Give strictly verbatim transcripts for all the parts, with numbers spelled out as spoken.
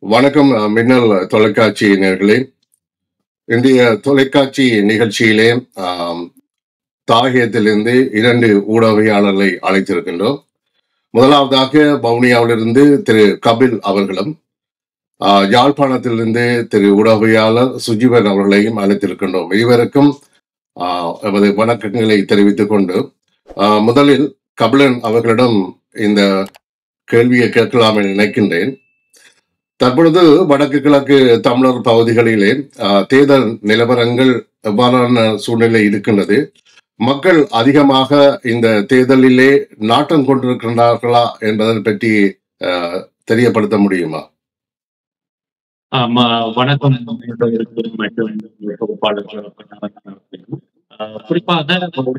வணக்கம் அஹ், மின்னல் தொலைக்காட்சி நேயர்களே. இன்றைய தொலைக்காட்சி நிகழ்ச்சியிலே ஆம், தாயகத்திலிருந்து இரண்டு ஊடகவியலாளர்களை அழைத்திருக்கின்றோம். முதலாவதாக வவுனியாவிலிருந்து திரு கபில் அவர்களும், ஆஹ், யாழ்ப்பாணத்திலிருந்து திரு ஊடகவியலாளர் சுஜீவன் அவர்களையும் அழைத்திருக்கின்றோம். இருவருக்கும் ஆஹ், எமது வணக்கங்களை தெரிவித்துக் கொண்டு ஆஹ், முதலில் கபிலன் அவர்களிடம் இந்த கேள்வியை கேட்கலாம் என நினைக்கின்றேன். தற்பொழுது வடக்கு கிழக்கு தமிழர் பகுதிகளிலே ஆஹ், தேர்தல் நிலவரங்கள் எவ்வாறான சூழ்நிலை இருக்கின்றது? மக்கள் அதிகமாக இந்த தேர்தலிலே நாட்டம் கொண்டிருக்கின்றார்களா என்பதை பற்றி ஆஹ், தெரியப்படுத்த முடியுமா? ஆமா, வணக்கம் நண்பர்களுக்கு மற்றும் தொகுப்பாளர்கள் ஆஹ் குறிப்பாக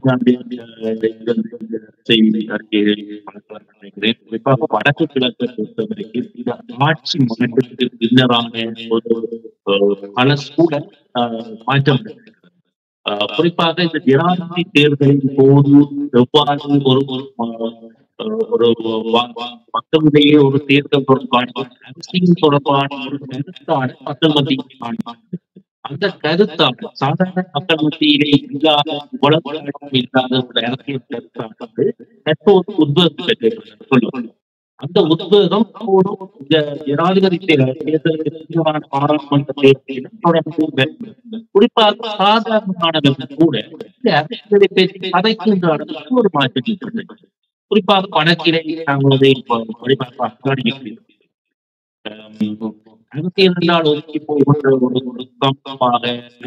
செய்தி அறிக்கையை நினைக்கிறேன். குறிப்பாக வடக்கு கிழக்கு பொறுத்தவரைக்கும் இந்த ஆட்சி மாற்றத்துக்கு பின்னரான ஒரு பல சூழல் மாற்றம். ஆஹ் குறிப்பாக இந்த ஜனாதிபதி தேர்தலின் போது எவ்வாறு ஒரு ஒரு மக்களிடையே ஒரு தேர்தல் தொடர்பான அரசியல் தொடர்பான ஒரு கருத்தான மக்கள் மத்தியில் அந்த கருத்தான சாதாரண மக்கள் மத்தியிலே இல்லாத உலகம் இல்லாத ஒரு அரசியல் கருத்தானது தற்போது உத்வேகம் பெற்று அந்த உத்வேகம் இந்த ஜனாதிபதி தேர்தலுக்கு பாராளுமன்ற தேர்தலில் தொடர்ந்து குறிப்பாக சாதாரணமானவர்கள் கூட இந்த அரசியலை பேசி கதைக்கின்ற ஒரு மாற்றம். குறிப்பாக பணத்திலே நாங்கள் அதை கவனிக்கிறோம். அரசியல் என்றால் ஒதுக்கி போகின்ற ஒரு ஒரு சமூகமாக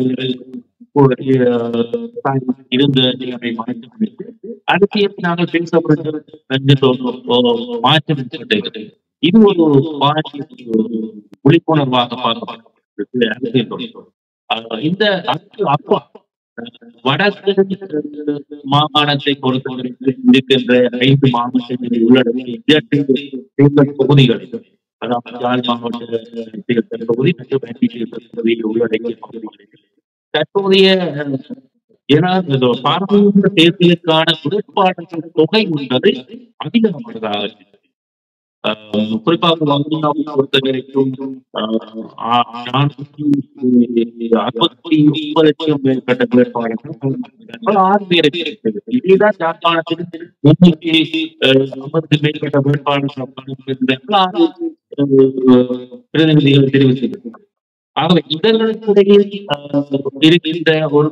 இருந்த நிலைமை மாற்றிக்கொண்டு அரசியல் நாங்கள் பேசப்படுகிறது மாற்றம். இது ஒரு விழிப்புணர்வாக பார்க்கப்படுகிறது அரசியல். இந்த அப்பா வடக்கு மாகாணத்தை பொறுத்தவரைக்கும் இருக்கின்ற ஐந்து மாவட்டங்களில் உள்ளடக்கிய தேர்தல் தொகுதிகள், அதாவது யாழ் மாவட்ட தேர்தல் தொகுதி மற்றும் தொகுதியில் உள்ளடக்கிய பகுதிகள் தற்போதைய பாராளுமன்ற தேர்தலுக்கான வேட்பாளர்கள் தொகை என்பது அதிகமானதாக இருக்கு. குறிப்பாக பொறுத்த வரைக்கும் நானூத்தி அறுபத்தி ஒன்பது லட்சம் மேற்பட்ட வேட்பாளர்கள் ஆறு பேரை இதுதான் யாழ்ப்பாணத்தில் முன்னூத்தி ஐம்பது மேற்பட்ட வேட்பாளர்கள் ஆறு பிரதிநிதிகள் தெரிவித்திருக்கிறார். ஆகவே இதர்களுக்கிடையே இருக்கின்ற ஒரு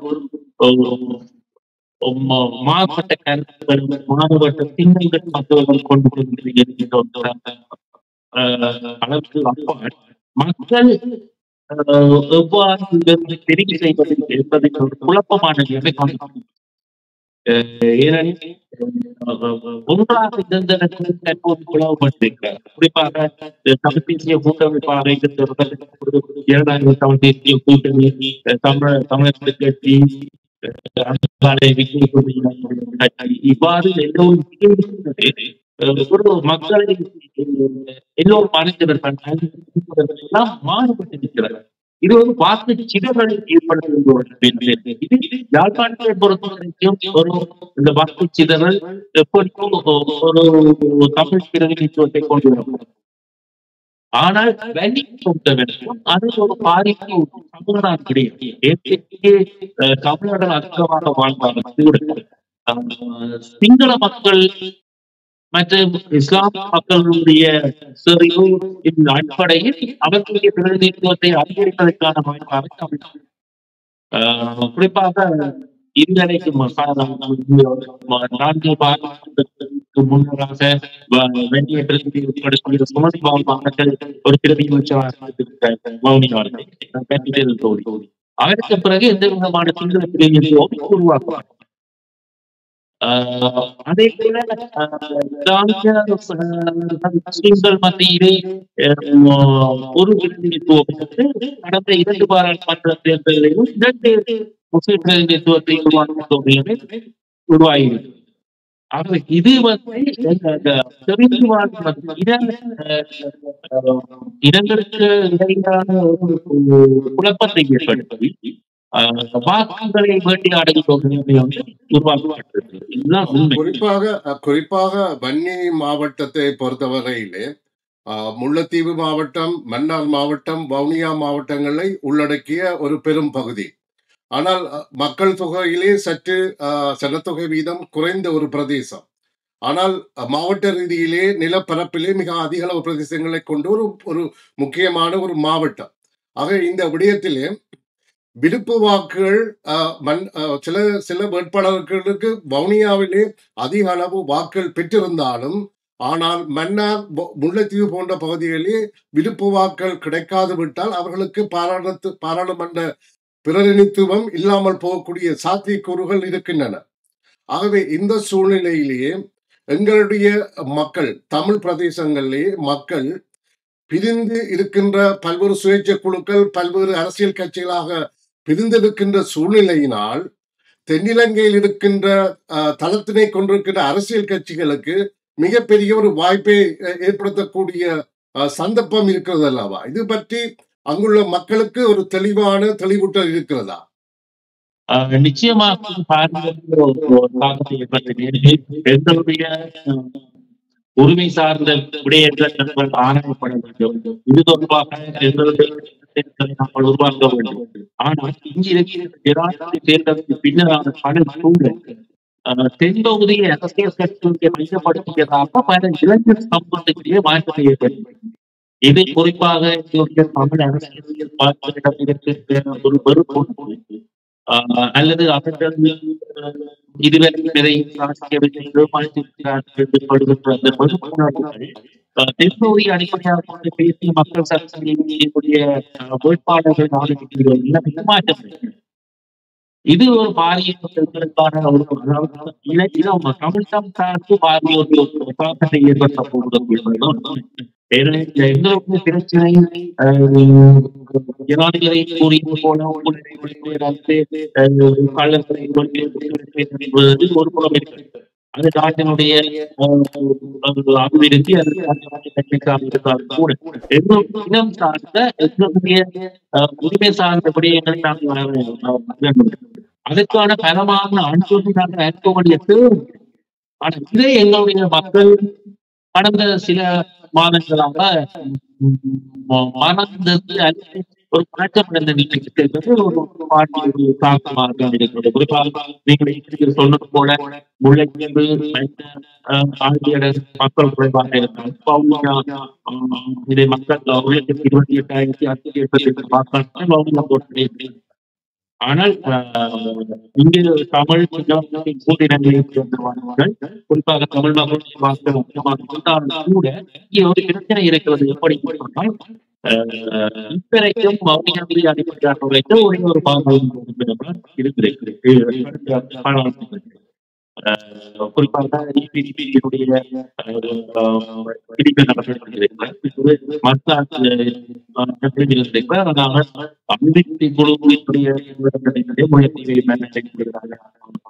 மாறுபட்ட கருத்துக்கள் மாறுபட்ட சின்னங்கள் மக்கள் கொண்டு வருகின்ற அளவுக்கு அப்பால் மக்கள் எவ்வாறு தெரிவு செய்வது என்பதை ஒரு குழப்பமான நிலை காணப்படும். ஏனெனில் ஒன்றாக இருந்ததற்கு தற்போது குழப்பப்பட்டிருக்கிறார். குறிப்பாக தமிழ் தேசிய கூட்டமைப்பாக இருந்தவர்கள் இரண்டாயிரத்தி தமிழ் தேசிய கூட்டணி தமிழ் தமிழக கட்சி இவ்வாறு எல்லோரும் ஒரு மக்களை எல்லோரும் அறிந்தவர்கள் மாறுபட்டிருக்கிறார்கள். இது ஒரு வாக்கு சிதறலை ஏற்படுத்துகின்ற இது யாழ்ப்பாணத்தை பொறுத்தவரைக்கும் ஒரு இந்த வாக்கு சிதறல் எப்படியும் ஒரு தமிழ் பிரதிநிதித்துவத்தை கொண்டு வரும். ஆனால் வெளி பொறுத்தவரைக்கும் அது ஒரு பாதிப்பு தமிழ்நாடு கிடையாது. தமிழர்கள் அதிகமாக வாழ்வார்கள் கூட சிங்கள மக்கள் மற்றும் இஸ்லாமிய மக்களுடைய செறிவு அடிப்படையில் அவர்களுடைய பிரதிநிதித்துவத்தை அதிகரிப்பதற்கான வாய்ப்பாக ஆஹ் குறிப்பாக இந்தியாவுக்கு நான்கு பாராளுமன்றத்திற்கு முன்னராக வெண்ணிய பிரதிநிதி உட்பட சுமதி மாவட்டங்கள் ஒரு பிரதிநிதி தோழி அதற்கு பிறகு எந்த விதமான சிங்கள பிரதிநிதித்துவம் உருவாக்குவார். அதே போல முஸ்லிம்கள் மத்தியிலே ஒரு பிரதிநிதித்துவம் கடந்த இரண்டு பாராளுமன்ற தேர்தலிலும் இரண்டு முஸ்லிம் பிரதிநிதித்துவத்தை உருவாக்க உருவாகியிருக்கு. ஆகவே இது வந்து இடங்களுக்கு இடையிலான ஒரு குழப்பத்தை ஏற்படுத்தி வாக்குகளை வேட்டையாடுகிற உருவாக்கப்பட்டிருக்கு. இதுதான் குறிப்பாக குறிப்பாக வன்னி மாவட்டத்தை பொறுத்தவரையிலே ஆஹ், முல்லைத்தீவு மாவட்டம், மன்னார் மாவட்டம், வவுனியா மாவட்டங்களை உள்ளடக்கிய ஒரு பெரும் பகுதி. ஆனால் அஹ், மக்கள் தொகையிலே சற்று ஆஹ், சனத்தொகை வீதம் குறைந்த ஒரு பிரதேசம். ஆனால் அஹ், மாவட்ட ரீதியிலே நிலப்பரப்பிலே மிக அதிக அளவு பிரதேசங்களை கொண்டு ஒரு ஒரு முக்கியமான ஒரு மாவட்டம். ஆக இந்த விடயத்திலே விருப்பு வாக்குகள் அஹ், மண் அஹ், சில சில வேட்பாளர்களுக்கு வவுனியாவிலே அதிக அளவு வாக்குகள் பெற்றிருந்தாலும், ஆனால் மன்னார், மு- முல்லைத்தீவு போன்ற பகுதிகளிலே விருப்பு வாக்குகள் கிடைக்காது விட்டால் அவர்களுக்கு பாராளுமன்ற பாராளுமன்ற பிரதிநிதித்துவம் இல்லாமல் போகக்கூடிய சாத்தியக்கூறுகள் இருக்கின்றன. ஆகவே இந்த சூழ்நிலையிலேயே எங்களுடைய மக்கள், தமிழ் பிரதேசங்களிலே மக்கள் பிரிந்து இருக்கின்ற பல்வேறு சுயேட்சை குழுக்கள், பல்வேறு அரசியல் கட்சிகளாக பிரிந்திருக்கின்ற சூழ்நிலையினால் தென்னிலங்கையில் இருக்கின்ற அஹ், தளத்தினை கொண்டிருக்கின்ற அரசியல் கட்சிகளுக்கு மிகப்பெரிய ஒரு வாய்ப்பை அஹ், ஏற்படுத்தக்கூடிய அஹ், சந்தர்ப்பம் இருக்கிறது அல்லவா? இது பற்றி அங்குள்ள மக்களுக்கு ஒரு தெளிவான தெளிவூட்டல் இருக்கிறதா? ஆஹ் நிச்சயமாக பாரம்பரிய ஒரு ஒரு தாக்கத்தை ஏற்படுத்தினீர்கள். எங்களுடைய அஹ், உரிமை சார்ந்த விடயங்கள் நாங்கள் ஆராயப்பட வேண்டும். இது தொடர்பாக எங்களுடைய திட்டங்களை நாங்கள் உருவாக்க வேண்டும். ஆனால் இங்கிருக்கிற ஜனாதிபதி தேர்தலுக்கு பின்னரான பல சூழல் அஹ், தென்பகுதி அரசியல் கட்சியை மையப்படுத்தியதாக பல இளைஞர் சமூகத்திலேயே மாற்றத்தை ஏற்படுத்தி இது குறிப்பாக எங்களுடைய தமிழ் அரசியல் பார்வையிடம் இருக்கின்ற ஒரு வெறுப்பு ஆஹ் அல்லது அவர்கள் அஹ், இதுவரை எதையும் சாதிக்கவில்லை, ஏமாற்றிவிட்டார்கள் என்று சொல்கின்ற அந்த வெறுப்புணர்வுகள் அஹ், தென்பகுதி அடிப்படையாக கொண்டு பேசிய மக்கள் சக்தியை செய்யக்கூடிய அஹ், வேட்பாளர்கள் நாடுகளில் ஏமாற்றம். இது ஒரு பாரிய மக்களுக்கான ஒரு அதாவது இள- இளம் தமிழ்தான் சார்ந்து பாரிய ஒரு தாக்கத்தை ஏற்படுத்த போகிறது என்பதுதான் உண்மை. ஏனெனில் எங்களுடைய பிரச்சனை அஹ், ஜனாதிபதி கூறியது போல ஊழலை ஒழிப்பது, அஹ், கள்ளங்களை ஒழிப்பது என்பது ஒரு புறம் இருக்கிறது. அது நாட்டினுடைய அஹ், அஹ், அபிவிருத்தி அது நன்மைக்காக இருந்தாலும் கூட எங்களுடைய இனம் சார்ந்த எங்களுடைய அஹ், உரிமை சார்ந்த விடயங்களை நாங்கள் அதுக்கான பலமான அனுமதி நாங்கள் அனுப்ப வேண்டிய தேவை. ஆனா இதை எங்களுடைய மக்கள் கடந்த சில மாதங்களாக ம், ம- மறந்து அல்லது ஒரு மாற்றமடைந்த நிலைக்கு செல்வது ஒரு பாட்டிய தாக்கமாக இருக்கிறது. குறிப்பாக நீங்கள் ஏற்கனவே சொன்னது போல முல்லைத்தீவு ஆகிய மக்கள் குறைவாக இருந்தால் வவுனியா, ஆஹ், இதை மக்கள் ஒரு லட்சத்தி இருபத்தி எட்டாயிரத்தி அறுநூத்தி எண்பத்தி எட்டு வாக்காளர்கள் வவுனியா போட்டியிட்டு ஆனால் ஆஹ், இங்கு தமிழ் கூட்டினங்களை சேர்ந்தவர்கள் குறிப்பாக தமிழ் மக்கள் வாக்கள் அதிகமாக இருந்தாலும் கூட இங்கே ஒரு பிரச்சனை இருக்கிறது. எப்படி சொன்னால் ஆஹ், இத்தனைக்கும் மௌனியாவிலே அடிப்படையாக வைத்த ஒரே ஒரு பாகம் இருக்கிறது. அஹ் குறிப்பாக இபிடிபியினுடைய பிடிப்பு நடவடிக்கைகள் மற்ற அபிவிருத்தி குழுவினுடைய முயற்சியை மேற்கொள்கிறார்கள்.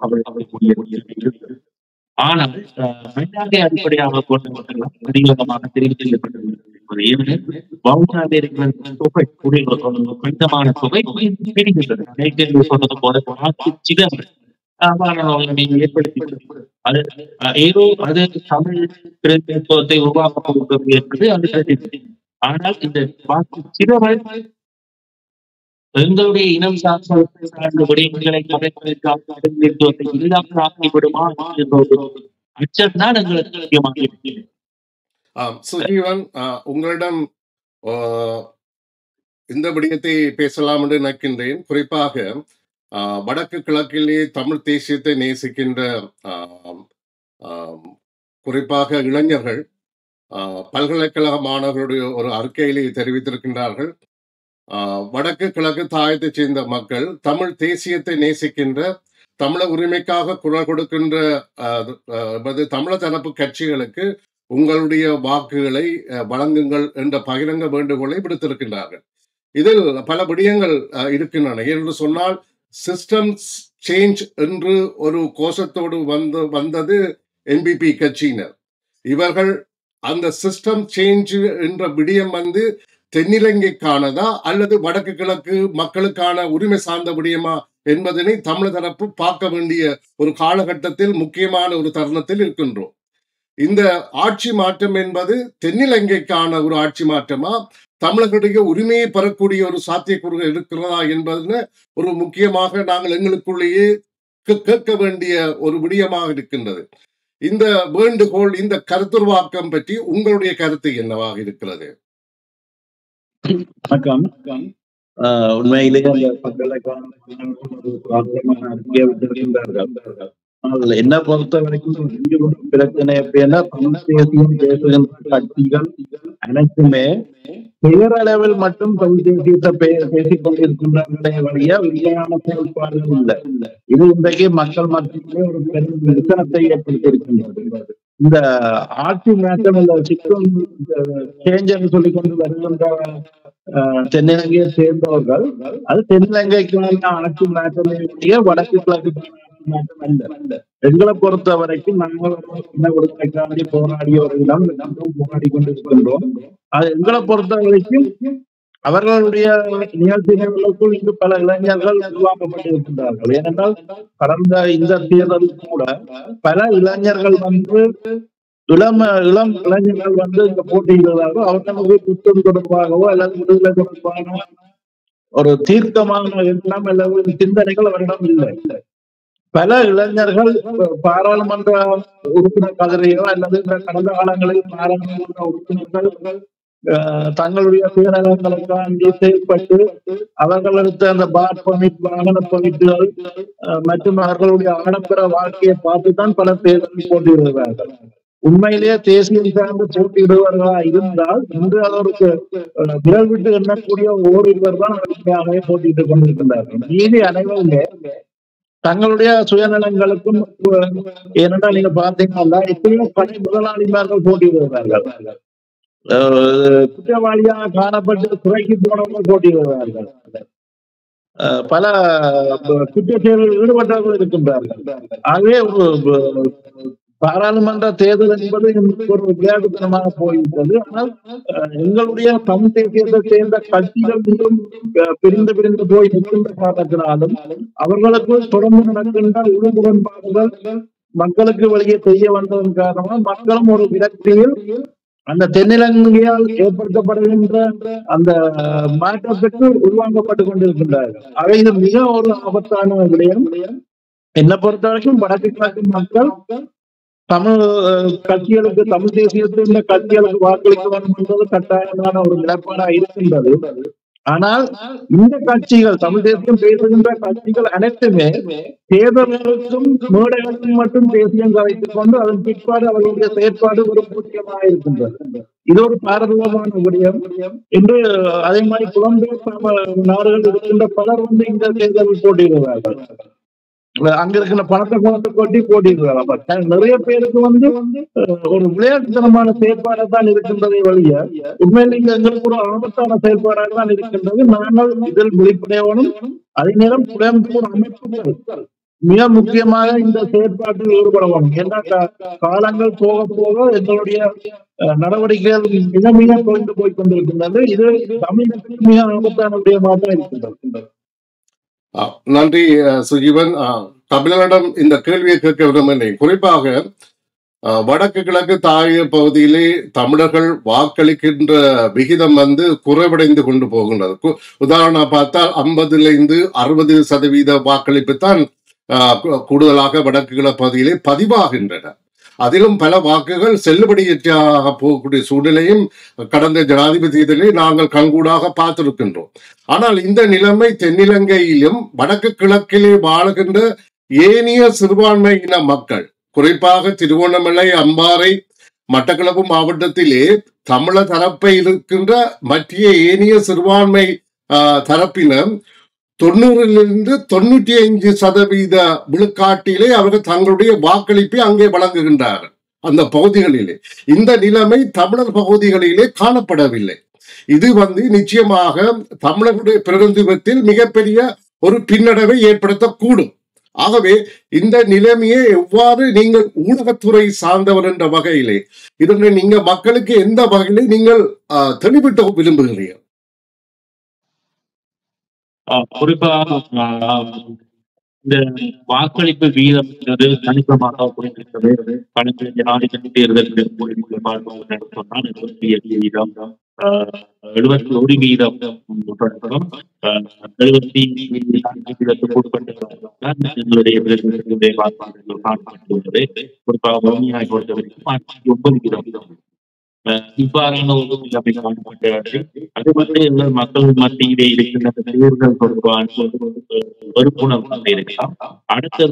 ஆனால் மண்ணாங்கை அடிப்படையாக கொண்டவர்கள் அதிகமாக தெரிவு செய்யப்பட்டுள்ளது. ஏனெனில் வவுனியாவில் இருக்கிற தொகை கணிதமான தொகை பிரிகின்றது. நேற்று சொன்னது போல வாக்கு சிதறல் ஏற்படுத்தி அது அஹ், ஏதோ அது தமிழ் பிரதிநிதித்துவத்தை உருவாக்க போகிறது என்பது அது கருத்து. ஆனால் இந்த வாக்கு சிதறல் எங்களுடைய இனம் சார்ந்த சார்ந்த விடயங்களை கதைப்பதற்காக பிரதிநிதித்துவத்தை இல்லாமல் ஆக்கிவிடுமா என்ற ஒரு அச்சம் தான் எங்களுக்கு முக்கியமாக இருக்கிறது. ஆம், சுஜீவன், ஆஹ், உங்களிடம் ஆஹ், இந்த விடயத்தை பேசலாம் என்று நினைக்கின்றேன். குறிப்பாக ஆஹ், வடக்கு கிழக்கிலே தமிழ் தேசியத்தை நேசிக்கின்ற ஆம், ஆம், குறிப்பாக இளைஞர்கள் ஆஹ், பல்கலைக்கழக மாணவர்களுடைய ஒரு அறிக்கையிலே தெரிவித்திருக்கின்றார்கள். ஆஹ், வடக்கு கிழக்கு தாயத்தைச் சேர்ந்த மக்கள் தமிழ் தேசியத்தை நேசிக்கின்ற, தமிழர் உரிமைக்காக குரல் கொடுக்கின்ற ஆஹ், ஆஹ், தமிழர் தரப்பு கட்சிகளுக்கு உங்களுடைய வாக்குகளை அஹ், வழங்குங்கள் என்ற பகிரங்க வேண்டுகோளை விடுத்திருக்கின்றார்கள். இதில் பல விடயங்கள் அஹ், இருக்கின்றன. என்று சொன்னால் சிஸ்டம் சேஞ்ச் என்று ஒரு கோஷத்தோடு வந்து வந்தது என்பிபி கட்சியினர். இவர்கள் அந்த சிஸ்டம் சேஞ்ச் என்ற விடயம் வந்து தென்னிலங்கைக்கானதா அல்லது வடக்கு கிழக்கு மக்களுக்கான உரிமை சார்ந்த விடயமா என்பதனை தமிழ் தரப்பு பார்க்க வேண்டிய ஒரு காலகட்டத்தில் முக்கியமான ஒரு தருணத்தில் இருக்கின்றோம். இந்த ஆட்சி மாற்றம் என்பது தென்னிலங்கைக்கான ஒரு ஆட்சி மாற்றமா, தமிழர்களுடைய உரிமையை பெறக்கூடிய ஒரு சாத்தியக்கூறுகள் இருக்கிறதா என்பதுல ஒரு முக்கியமாக நாங்கள் எங்களுக்குள்ளேயே கேட்க வேண்டிய ஒரு விடயமாக இருக்கின்றது. இந்த வேண்டுகோள், இந்த கருத்துருவாக்கம் பற்றி உங்களுடைய கருத்து என்னவாக இருக்கிறது? வணக்கம். உண்மையிலேயே அந்த பல்கலைக்கழகமான அறிக்கையை விட்டிருக்கின்றார்கள். ஆனால் என்ன பொறுத்த வரைக்கும் பிரச்சனை எப்படின்னா, தமிழ் தேசியம் பேசுகின்ற கட்சிகள் அனைத்துமே பெயரளவில் மட்டும் தமிழ் தேசியத்தை பேசிக் கொண்டிருக்கின்றன வழியா உண்மையான செயல்பாடுகள் இல்லை. இது இன்றைக்கு மக்கள் மத்தியிலே ஒரு பெரும் விசனத்தை ஏற்படுத்தியிருக்கின்றது. இந்த ஆட்சி மாற்றம் இந்த சிக்கல் சேஞ்ச் என்று சொல்லிக் கொண்டு வருகின்ற தென்னிலங்கையை சேர்ந்தவர்கள் அது தென்னிலங்கைக்கான ஆட்சி மாற்றமே வடக்கு கிழக்கு மாற்றம் அல்ல. எங்களை பொறுத்த வரைக்கும் நாங்கள் விடுதலைக்காண்டி போராடியவர்களிடம் போராடி கொண்டிருக்கின்றோம். அது எங்களை பொறுத்த வரைக்கும் அவர்களுடைய நிகழ்ச்சிகளுக்குள் இங்கு பல இளைஞர்கள் உருவாக்கப்பட்டிருக்கின்றார்கள். ஏனென்றால் கடந்த இந்த தேர்தலில் கூட பல இளைஞர்கள் வந்து இளம் இளம் இளைஞர்கள் வந்து இங்க போட்டியிடுவதாகவோ அவர்களுக்கு குற்றம் தொடர்பாகவோ அல்லது விடுதலை தொடர்பான ஒரு தீர்க்கமான எண்ணம் அல்லது சிந்தனைகள் அவரிடம் இல்லை. பல இளைஞர்கள் பாராளுமன்ற உறுப்பினர் பதவியோ அல்லது கடந்த காலங்களில் பாராளுமன்ற உறுப்பினர்கள் தங்களுடைய சுயநலங்களுக்காண்டி செயல்பட்டு அவர்கள் எடுத்த அந்த பார் பர்மிட், வாகன பர்மிட்டுகள் மற்றும் அவர்களுடைய ஆடம்பர வாழ்க்கையை பார்த்துதான் பல தேர்தலில் போட்டியிடுகிறார்கள். உண்மையிலேயே தேசியம் சார்ந்து போட்டியிடுவார்களா இருந்தால் இன்று அதற்கு விரல் விட்டு எண்ணக்கூடிய ஓரிருவர் தான் அதற்காகவே போட்டியிட்டுக் கொண்டிருக்கின்றார்கள். மீதி அனைவருமே தங்களுடைய சுயநலங்களுக்கும், ஏனென்றால் நீங்க பார்த்தீங்கன்னா எத்தனையோ பணி முதலாளிமார்கள் போட்டியிடுகிறார்கள். குற்றவாளியாக காணப்பட்டு துறைக்கு போனவர்கள் போட்டியிடுகிறார்கள். பல குற்ற செயல்களில் ஈடுபட்டவர்கள் இருக்கின்றார்கள். ஆகவே ஒரு பாராளுமன்ற தேர்தல் என்பது ஒரு விளையாட்டுத்தனமாக போய்விட்டது. ஆனால் எங்களுடைய தமிழ் தேசியத்தை சேர்ந்த கட்சிகள் மீண்டும் பிரிந்து பிரிந்து போய் நிற்கின்ற காரணத்தினாலும் அவர்களுக்கு தொடர்ந்து நடக்கின்ற உடன்பாடுகள் மக்களுக்கு வெளியே தெரிய வந்ததன் காரணமாக மக்களும் ஒரு விரக்தியில் அந்த தென்னிலங்கையால் ஏற்படுத்தப்படுகின்ற அந்த மாற்றத்துக்கு உருவாக்கப்பட்டுக் கொண்டிருக்கின்றார்கள். அவை இது மிக ஒரு ஆபத்தான விடயம். என்னை பொறுத்த வரைக்கும் வடக்கு கிழக்கு மக்கள் தமிழ் கட்சிகளுக்கு, தமிழ் தேசியத்தில் கட்சிகளுக்கு வாக்களிக்க வேண்டும் என்பது கட்டாயமான ஒரு நிலைப்பாடாக இருக்கின்றது. ஆனால் இந்த கட்சிகள், தமிழ் தேசியம் பேசுகின்ற கட்சிகள் அனைத்துமே தேர்தல்களுக்கும் மேடைகளுக்கும் மட்டும் தேசியம் கலைத்துக் கொண்டு அதன் பிற்பாடு அவர்களுடைய செயற்பாடு ஒரு முக்கியமாக இருக்கின்றது. இது ஒரு பாரதூரமான விடயம் என்று அதே மாதிரி புலம்பெயர் நாடுகள் இருக்கின்ற பலர் வந்து இந்த தேர்தலில் போட்டியிடுகிறார்கள். அங்க இருக்கிற பணத்தை பணத்தை கொட்டி போட்டிடுறாங்க. நிறைய பேருக்கு வந்து ஒரு விளையாட்டுத்தனமான செயற்பாடாக தான் இருக்கின்றதை வழிய உண்மையில இங்க எங்களுக்கு ஒரு ஆபத்தான செயல்பாடாக தான் இருக்கின்றது. நாங்கள் இதில் விழிப்படையவனும் அதே நேரம் புலம்பெயர் அமைப்புகள் மிக முக்கியமாக இந்த செயற்பாட்டில் ஈடுபடவும். ஏன்னா காலங்கள் போக போக எங்களுடைய நடவடிக்கைகள் மிக மிக குறைந்து போய் கொண்டிருக்கின்றது. இது தமிழகத்துக்கு மிக ஆபத்தான விடயமாக தான் இருக்கின்றது. நன்றி சுஜீவன். தமிழரிடம் இந்த கேள்வியை கேட்க விரும்புகிறேன். குறிப்பாக வடக்கு கிழக்கு தாய பகுதியிலே தமிழர்கள் வாக்களிக்கின்ற விகிதம் வந்து குறைவடைந்து கொண்டு போகின்றது. உதாரணம் பார்த்தால் ஐம்பதுல இருந்து அறுபது சதவீத வாக்களிப்பு தான் கூடுதலாக வடக்கு கிழக்கு பகுதியிலே பதிவாகின்றன. அதிலும் பல வாக்குகள் செல்லுபடியற்றாக போகக்கூடிய சூழ்நிலையும் கடந்த ஜனாதிபதி தேர்தலில் நாங்கள் கண்கூடாக பார்த்திருக்கின்றோம். ஆனால் இந்த நிலைமை தென்னிலங்கையிலும் வடக்கு கிழக்கிலே வாழுகின்ற ஏனைய சிறுபான்மை இன மக்கள், குறிப்பாக திருகோணமலை, அம்பாறை, மட்டக்களப்பு மாவட்டத்திலே தமிழர் தரப்பை இருக்கின்ற மற்ற ஏனைய சிறுபான்மை ஆஹ் தரப்பினர் தொண்ணூறிலிருந்து தொண்ணூற்றி ஐந்து சதவீத விழுக்காட்டிலே அவர்கள் தங்களுடைய வாக்களிப்பை அங்கே வழங்குகின்றார்கள் அந்த பகுதிகளிலே. இந்த நிலைமை தமிழர் பகுதிகளிலே காணப்படவில்லை. இது வந்து நிச்சயமாக தமிழர்களுடைய பிரதிநிதித்துவத்தில் மிகப்பெரிய ஒரு பின்னடைவை ஏற்படுத்தக்கூடும். ஆகவே இந்த நிலைமையை எவ்வாறு நீங்கள் ஊடகத்துறை சார்ந்தவர் என்ற வகையிலே இதனை நீங்க மக்களுக்கு எந்த வகையிலே நீங்கள் தெளிவிட்ட விரும்புகிறீர்கள்? குறிப்பா இந்த வாக்களிப்பு வீதம் கணிசமாக குறைந்திருக்கிறது. கடந்த ஜனாதிபதி தேர்தலில் பார்ப்போம் சொன்னால் எழுபத்தி எட்டு வீதம் எழுபத்தி ஒரு வீதம் எழுபத்தி நான்கு வீதத்துக்கு உட்பட்ட எங்களுடைய வாக்காளர்கள் காணப்பட்டுள்ளது. குறிப்பாக வறுமையை பொறுத்தவரைக்கும் ஒன்பது வீதம் இவ்வாறான ஒரு நிலைமை காணப்பட்டது. அது வந்து எங்கள் மக்கள் மத்தியிலே இருக்கின்ற தேர்தல் தொடர்பான வெறுப்புணர்வு இருக்கலாம். அடுத்தது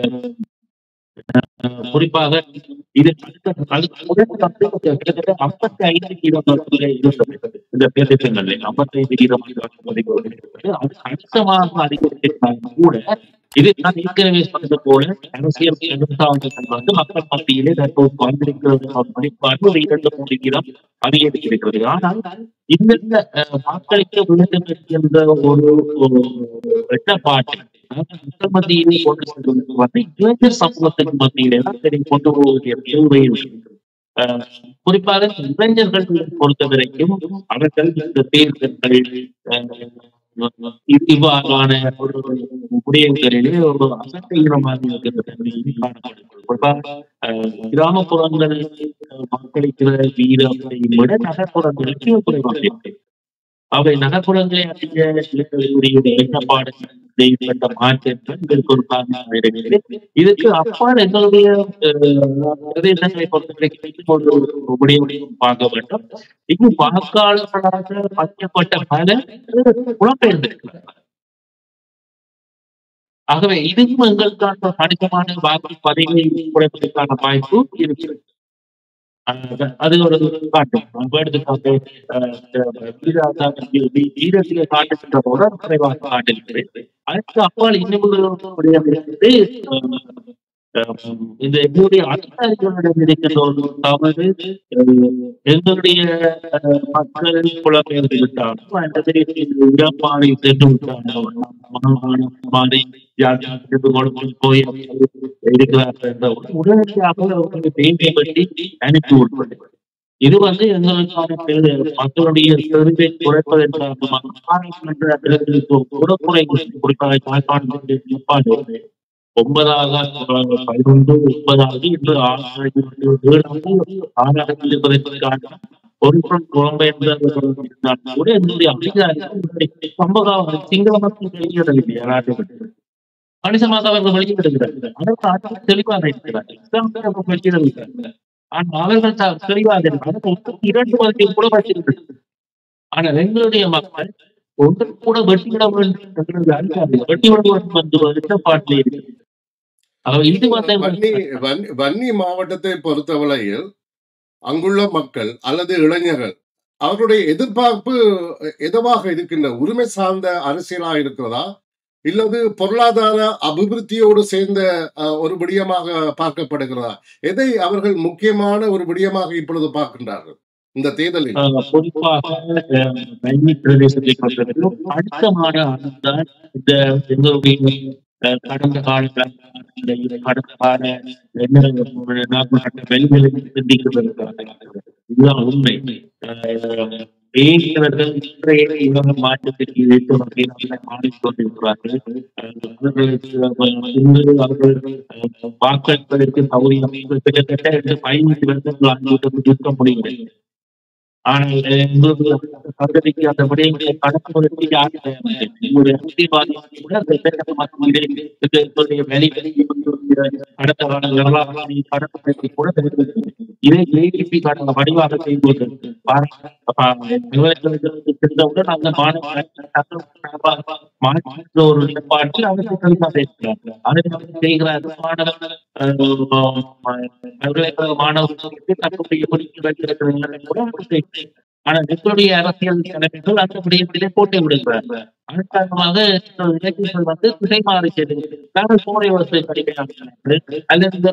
குறிப்பாக இது கிட்டத்தட்ட ஐம்பத்தி ஐந்து வீதம் இருந்தது. இந்த பிரதேசங்களில் ஐம்பத்தி ஐந்து வீதம் அது கணிசமாக அதிகரித்திருந்தாலும் கூட இது நான் ஏற்கனவே சொன்னது போல அரசியல் வந்து மக்கள் மத்தியிலே தற்போது வந்திருக்கிறது இரண்டு மூன்று வீதம் அதிகரித்திருக்கிறது. ஆனால் இந்த வாக்களிக்க வேண்டும் என்கின்ற ஒரு வெட்டப்பாட்டை மக்கள் மத்தியிலே கொண்டு செல்வது வந்து இளைஞர் சமூகத்தின் மத்தியிலே தான் கொண்டு போவதற்கு தேவை. குறிப்பாக இளைஞர்கள் பொறுத்த வரைக்கும் அவர்கள் இந்த தேர்தல்கள் இவ்வாறான ஒரு விடயங்களிலே ஒரு அசட்டையினமாக இருக்கின்ற தன்மையை காணப்படும். குறிப்பாக கிராமப்புறங்களில் வாக்களிக்கிற வீதத்தை விட நகர்ப்புறங்களுக்கு குறைவாக இருக்கு. அவை நகர்ப்புறங்களை அதிக எண்ணப்பாடு செய்யப்பட்ட மாற்றங்கள் இதற்கு ஒரு காரணமாக இருக்கிறது. இதுக்கு அப்பால் எங்களுடைய பிரதேசங்களை பொறுத்தவரைக்கும் ஒரு விடயம் பார்க்க வேண்டும். இங்கு வாக்காளர்களாக பற்றப்பட்ட பல புலம்பெயர்ந்திருக்கிறார். ஆகவே இதுவும் எங்களுக்கான கணிசமான வாக்கு பதிவை குறைப்பதற்கான வாய்ப்பு இருக்கிறது. அது ஒரு காட்டும் எடுத்துக்காட்டு வீரத்திலே காட்டுகின்ற போது குறைவாக காட்டிருக்கிறது. அதுக்கு அப்பால் இன்னும் இந்த எங்களுடைய அதிகாரிகளிடம் இருக்கின்ற ஒரு தவறு எங்களுடைய மக்கள் புலம்பெயர்ந்து விட்டாலும் அந்த இடப்பாறை சென்று விட்டாலும் போய் இருக்கிறார்கள் என்ற உடனடியாக அவர்களுக்கு தேவையை பற்றி அனுப்பி விடுவது. இது வந்து எங்களுக்கான மக்களுடைய செருவை குறைப்பதற்காக குறிப்பாக யாழ்ப்பாணத்திற்கு ஒன்பதாக பதினொன்று முப்பதாவது இன்று ஆறாயிரத்தி இருப்பதற்கான ஒரு புலம்பெயர்ந்த கூட என்னுடைய அதிகாரிகள் சம்பவ சிங்கள மக்கள் வெளியிடவில்லை. நாட்டு கணிசமாக அவர்கள் வெளியிடுகிறார்கள். அதற்கு தெளிவாக இருக்கிறார்கள். வெளியிடவில்லை. ஆனால் அவர்கள் தெளிவாக இருக்கிறார்கள். இரண்டு வருடத்தில் கூட வச்சிருக்கிறது. ஆனால் எங்களுடைய மக்கள் ஒன்று கூட வெட்டிவிட வேண்டும் அதிகாரிகள் வெட்டிவிட வேண்டும் என்ற பாட்டிலே இருக்கிறது. வன்னி மாவட்டத்தை பொறுத்தவரையில் அங்குள்ள மக்கள் அல்லது இளைஞர்கள் அவர்களுடைய எதிர்பார்ப்பு எதுவாக இருக்கின்ற உரிமை சார்ந்த அரசியலாக இருக்கிறதா இல்லது பொருளாதார அபிவிருத்தியோடு சேர்ந்த ஒரு விடயமாக பார்க்கப்படுகிறதா? எதை அவர்கள் முக்கியமான ஒரு விடயமாக இப்பொழுது பார்க்கின்றார்கள் இந்த தேர்தலில்? குறிப்பாக பிரதேசத்தை அழுத்தமான இந்த எங்களுடைய கடந்த கால கடந்த கால வெளிகளை சிந்திக்கிறதற்காக இதுதான் உண்மை. பேசியவர்கள் இன்றைய மாற்றத்திற்கு ஏற்ற வகையில் மாறிக்கொண்டிருக்கிறார்கள். அவர்கள் வாக்களிப்பதற்கு தகுதியம் கிட்டத்தட்ட பதினைந்து வருடங்கள் அனுபவத்துக்கு இருக்க முடியவில்லை. ஆனால் எங்களுக்கு அந்த விடயங்களை கடப்பதற்கு யாரும் எங்களுடைய அரசியல்வாதிகள் கூட அடுத்த கால வரலாறு கடப்பதற்கு கூட இதை ஏடிபி கடந்த வடிவாக செய்வது சென்றவுடன் அந்த மாநில ஒரு நிலப்பாட்டில் அவர்கள் பேசுகிறார்கள். அதை செய்கிறார்கள். பல்கலைக்கழக மாணவர்களுக்கு தன்னுடைய குறிப்பிட்டு வைத்திருக்கிற கூட ஆனால் எங்களுடைய அரசியல் தலைவர்கள் அந்த விடயத்திலே போட்டி விடுகிறார்கள். அதன் காரணமாக இலக்கியங்கள் வந்து திசை மாறி செல்கிறார்கள். போரை வசதி கிடைக்கிறார்கள் அல்லது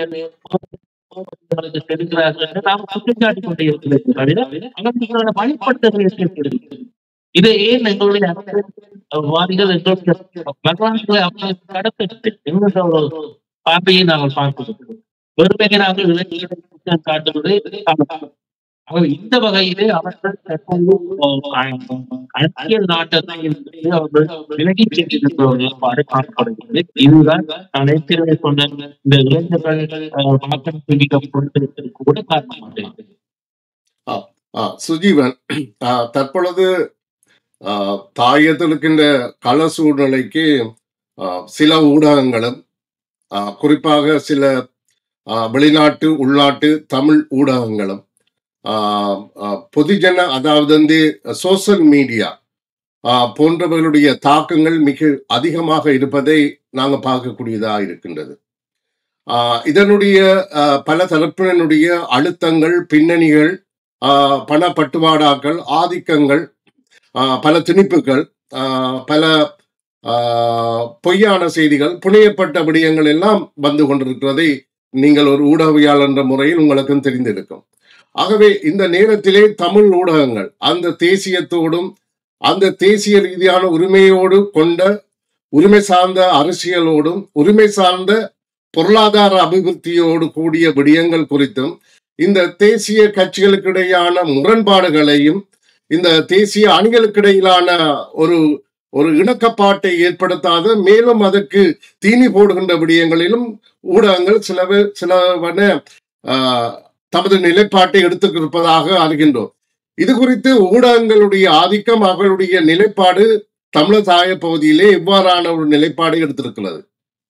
செல்கிறார்கள் என்று நாம் குற்றச்சாட்டிக் கொண்டே இருக்கிறது தவிர அவர்களுக்கான வழிபட்டவர்கள் இதை ஏன் எங்களுடைய அரசியல்வாதிகள் எங்களுடைய வரலாற்றை கடத்திட்டு எங்களுடைய ஒரு பார்வையை நாங்கள் பார்க்கிறோம். ஒருவேளை நாங்கள் இலக்கிய காட்டுவதை அவர் இந்த வகையிலே அவர்கள் தற்போது அரசியல் நாட்டத்தை இருந்து அவர்கள் விலகிச் சென்றிருக்கிற ஒரு நிலைப்பாடு காணப்படுகிறது. இதுதான் நான் ஏற்கனவே சொன்ன இந்த இளைஞர்கள் வாக்களிப்பு வீதம் கொடுத்திருப்பதற்கு கூட காரணமாக இருக்கிறது. சுஜீவன், தற்பொழுது தாயத்தில் இருக்கின்ற கள சூழ்நிலைக்கு சில ஊடகங்களும் குறிப்பாக சில வெளிநாட்டு உள்நாட்டு தமிழ் ஊடகங்களும் பொதுஜன அதாவது வந்து சோசியல் மீடியா போன்றவர்களுடைய தாக்கங்கள் மிக அதிகமாக இருப்பதை நாங்கள் பார்க்கக்கூடியதாக இருக்கின்றது. இதனுடைய பல தரப்பினருடைய அழுத்தங்கள், பின்னணிகள், பண பட்டுவாடாக்கள், ஆதிக்கங்கள், பல திணிப்புகள், பல பொய்யான செய்திகள், புனையப்பட்ட விடயங்கள் எல்லாம் வந்து கொண்டிருக்கிறதை நீங்கள் ஒரு ஊடகவியலாளர் என்ற முறையில் உங்களுக்கும் தெரிந்திருக்கும். ஆகவே இந்த நேரத்திலே தமிழ் ஊடகங்கள் அந்த தேசியத்தோடும் அந்த தேசிய ரீதியான உரிமையோடு கொண்ட உரிமை சார்ந்த அரசியலோடும் உரிமை சார்ந்த பொருளாதார அபிவிருத்தியோடு கூடிய விடயங்கள் குறித்தும் இந்த தேசிய கட்சிகளுக்கு இடையான முரண்பாடுகளையும் இந்த தேசிய அணிகளுக்கிடையிலான ஒரு ஒரு இணக்கப்பாட்டை ஏற்படுத்தாத மேலும் அதற்கு தீனி போடுகின்ற விடயங்களிலும் ஊடகங்கள் சிலவ சிலவன தமது நிலைப்பாட்டை எடுத்துக்கிருப்பதாக அறிகின்றோம். இது குறித்து ஊடகங்களுடைய ஆதிக்கம், அவர்களுடைய நிலைப்பாடு தமிழர் தாய பகுதியிலே எவ்வாறான ஒரு நிலைப்பாடு எடுத்திருக்கிறது?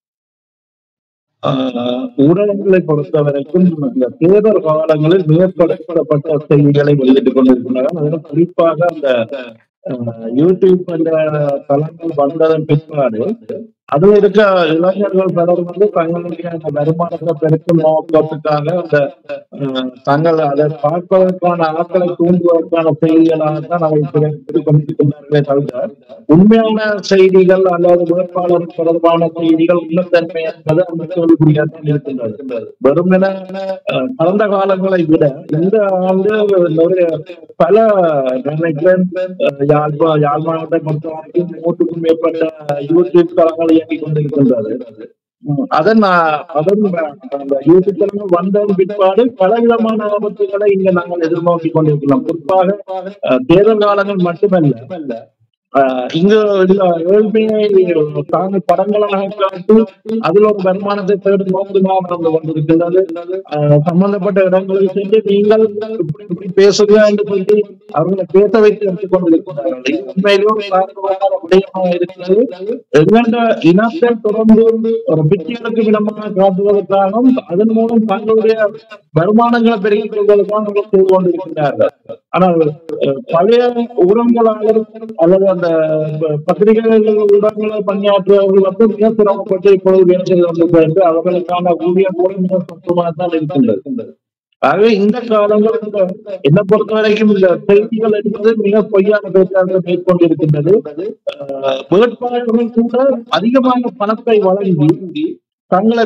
ஊடகங்களை பொறுத்த வரைக்கும் இந்த தேர்தல் காலங்களில் மேற்படுத்தப்பட்ட செய்திகளை வெளியிட்டுக் கொண்டிருக்கிறார்கள். அதில் குறிப்பாக அந்த யூடியூப் என்ற தளங்கள் வந்ததன் பிற்பாடு அதுல இருக்க இளைஞர்கள் பலர் வந்து தங்களுடைய அந்த வருமானத்தை பெருக்கும் நோக்கத்துக்காக அந்த தங்கள் அதை பார்ப்பதற்கான ஆட்களை தூண்டுவதற்கான செய்திகளாகத்தான் அவர்கள் கொண்டிருக்கிறார்களே தவிர உண்மையான செய்திகள் அல்லது வேட்பாளர் தொடர்பான செய்திகள் உண்மைத்தன்மை என்பது அந்த கேள்விக்குறியாகத்தான் இருக்கின்றது. வெறுமென கடந்த காலங்களை விட இந்த ஆண்டு பல நினைக்கிறேன் யாழ் யாழ் மாவட்டத்தை பொறுத்த வரைக்கும் நூற்றுக்கும் மேற்பட்ட யூடியூப் தளங்களை இயங்கிக் கொண்டிருக்கின்றது. அதன் அதன் அந்த யூடியூப் தளங்கள் வந்ததன் பிற்பாடு பலவிதமான ஆபத்துகளை இங்க நாங்கள் எதிர்நோக்கி கொண்டிருக்கலாம். குறிப்பாக தேர்தல் காலங்கள் மட்டுமல்ல, இங்க ஏழ்மையை தாங்கள் படங்களாக காட்டி அதில் ஒரு வருமானத்தை தேடும் நோக்கமாக நடந்து கொண்டிருக்கின்றது. சம்பந்தப்பட்ட இடங்களில் சென்று நீங்கள் இப்படி இப்படி பேசுங்க என்று சொல்லி அவர்களை பேச வைத்து எடுத்துக் கொண்டிருக்கிறார்கள். உண்மையிலும் விடயமாக இருக்கிறது. எங்கெண்ட இனத்தை தொடர்ந்து ஒரு பிச்சைகளுக்கு விடமாக காட்டுவதற்காகவும் அதன் மூலம் தங்களுடைய வருமானங்களை பெருகிக் கொள்வதற்காக செய்து கொண்டிருக்கிறார்கள். ஆனால் பழைய ஊடகங்களாளர் அல்லது அந்த பத்திரிகைகள் ஊடகங்களை பணியாற்றுவர்கள் வந்து மிக சிரமப்பட்டு இப்பொழுது வேலை செய்து கொண்டிருக்கிறார் என்று அவர்களுக்கான ஊதியம் கூட மிக சொந்தமாக தான் இருக்கின்றது. ஆகவே இந்த காலங்கள் என்னை பொறுத்த வரைக்கும் இந்த செய்திகள் என்பது மிக பொய்யான பேச்சாளர்கள் மேற்கொண்டிருக்கின்றது. வேட்பாளர்கள் கூட அதிகமான பணத்தை வழங்கி தங்களை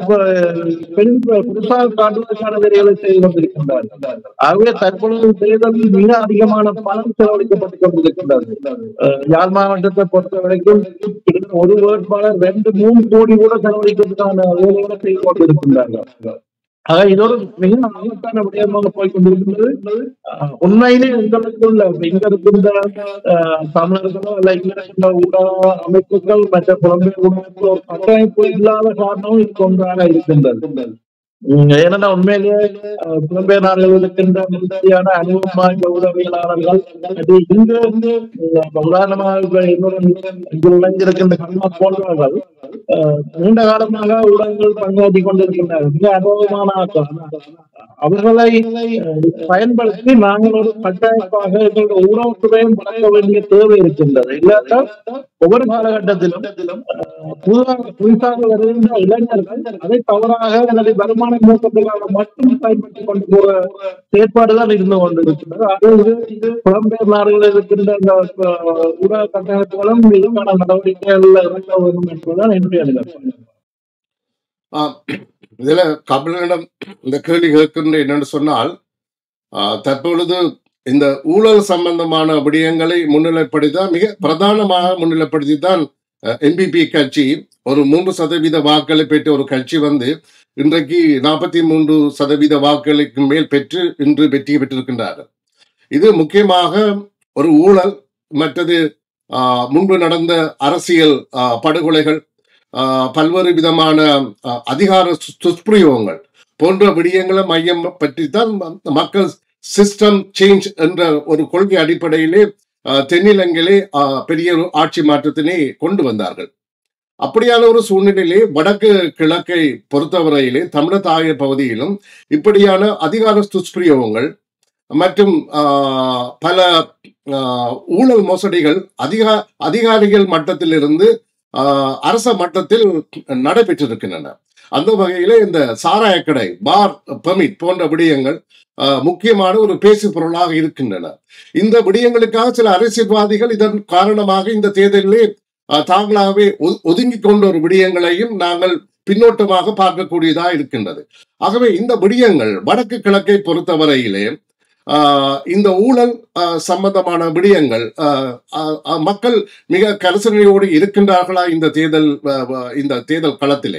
புதுசாக காட்டுவதற்கான வேலைகளை செய்து கொண்டிருக்கின்றார்கள். ஆகவே தற்பொழுது தேர்தலில் மிக அதிகமான பணம் செலவழிக்கப்பட்டுக் கொண்டிருக்கின்றது. யாழ் மாவட்டத்தை பொறுத்த வரைக்கும் ஒரு வேட்பாளர் ரெண்டு மூணு கோடி கூட செலவழிக்கிறதுக்கான வேலைகளை செய்து கொண்டிருக்கின்றார்கள். ஆக இது ஒரு மிக ஆபத்தான விடயமாக போய்கொண்டிருக்கின்றது. உண்மையிலே எங்களுக்குள்ள இங்க இருக்கின்ற தமிழர்களோ அல்ல இங்க இருக்கின்ற ஊடக அமைப்புகள் மற்ற புலம்பெயர் ஊடகங்கள் ஒரு கட்டமைப்பு இல்லாத காரணமும் இதுக்கு ஒன்றாக இருக்கின்றது. ஏன்னா உண்மையிலேயே புலம்பெயர் நாடுகளில் இருக்கின்ற முழுமையான அனுபவம் வாய்ந்த உதவியாளர்கள் இங்கு உதாரணமாக இளைஞருக்கின்ற கண்ணா போன்றவர்கள் நீண்ட காலமாக ஊடகங்கள் பங்காற்றி கொண்டிருக்கின்றனர். மிக அனுபவமான ஆட்கள். அவர்களை பயன்படுத்தி நாங்கள் ஒரு கட்டமைப்பாக எங்களுடைய ஊடகத்துறையும் வழங்க வேண்டிய தேவை இருக்கின்றது. இல்லாட்டால் ஒவ்வொரு காலகட்டத்திலும் புதிதாக புதிதாக வருகின்ற இளைஞர்கள் அதை தவறாக அல்லது வருமான நோக்கத்துக்காக மட்டும் பயன்படுத்திக் கொண்டு போற செயற்பாடுதான் இருந்து கொண்டிருக்கின்றது. அது புலம்பெயர் நாடுகளில் இருக்கின்ற இந்த ஊடக கட்டமைப்புகளும் இதுக்கான நடவடிக்கைகள் இறங்க வேண்டும் என்பதுதான் என்னுடைய நிலைப்பாடு. இதுல கபிலனிடம் இந்த கேள்வி கேட்கின்ற என்னன்னு சொன்னால், தற்பொழுது இந்த ஊழல் சம்பந்தமான விடயங்களை முன்னிலைப்படுத்திதான் மிக பிரதானமாக முன்னிலைப்படுத்தி தான் என்பிபி கட்சி ஒரு மூன்று சதவீத வாக்களை பெற்ற ஒரு கட்சி வந்து இன்றைக்கு நாற்பத்தி மூன்று சதவீத வாக்களுக்கு மேல் பெற்று இன்று வெற்றி பெற்றிருக்கின்றார்கள். இது முக்கியமாக ஒரு ஊழல், மற்றது ஆஹ், முன்பு நடந்த அரசியல் ஆஹ், படுகொலைகள், ஆஹ், பல்வேறு விதமான ஆஹ், அதிகார சு- துஷ்பிரயோகங்கள் போன்ற விடயங்களை மையம் பற்றித்தான் ம- மக்கள் சிஸ்டம் சேஞ்ச் என்ற ஒரு கொள்கை அடிப்படையிலே ஆஹ், தென்னிலங்கையிலே ஆஹ், பெரிய ஒரு ஆட்சி மாற்றத்தினை கொண்டு வந்தார்கள். அப்படியான ஒரு சூழ்நிலையிலே வடக்கு கிழக்கை பொறுத்தவரையிலே தமிழர் தாய பகுதியிலும் இப்படியான அதிகார துஷ்பிரயோகங்கள் மற்றும் ஆஹ், பல ஆஹ், ஊழல் மோசடிகள் அதிகா அதிகாரிகள் மட்டத்திலிருந்து ஆஹ், அரச மட்டத்தில் நடைபெற்றிருக்கின்றன. அந்த வகையிலே இந்த சாராயக்கடை, பார் பெர்மிட் போன்ற விடயங்கள் ஆஹ், முக்கியமான ஒரு பேசு பொருளாக இருக்கின்றன. இந்த விடயங்களுக்காக சில அரசியல்வாதிகள் இதன் காரணமாக இந்த தேர்தலிலே ஆஹ், தாங்களாகவே ஒ- ஒதுங்கிக் கொண்ட ஒரு விடயங்களையும் நாங்கள் பின்னோட்டமாக பார்க்கக்கூடியதா இருக்கின்றது. ஆகவே இந்த விடயங்கள் வடக்கு கிழக்கை பொறுத்தவரையிலே ஆஹ், இந்த ஊழல் ஆஹ், சம்பந்தமான விடயங்கள் ஆஹ், ஆஹ், ஆஹ், மக்கள் மிக கரிசனையோடு இருக்கின்றார்களா இந்த தேர்தல் ஆஹ், ஆஹ், இந்த தேர்தல் களத்திலே?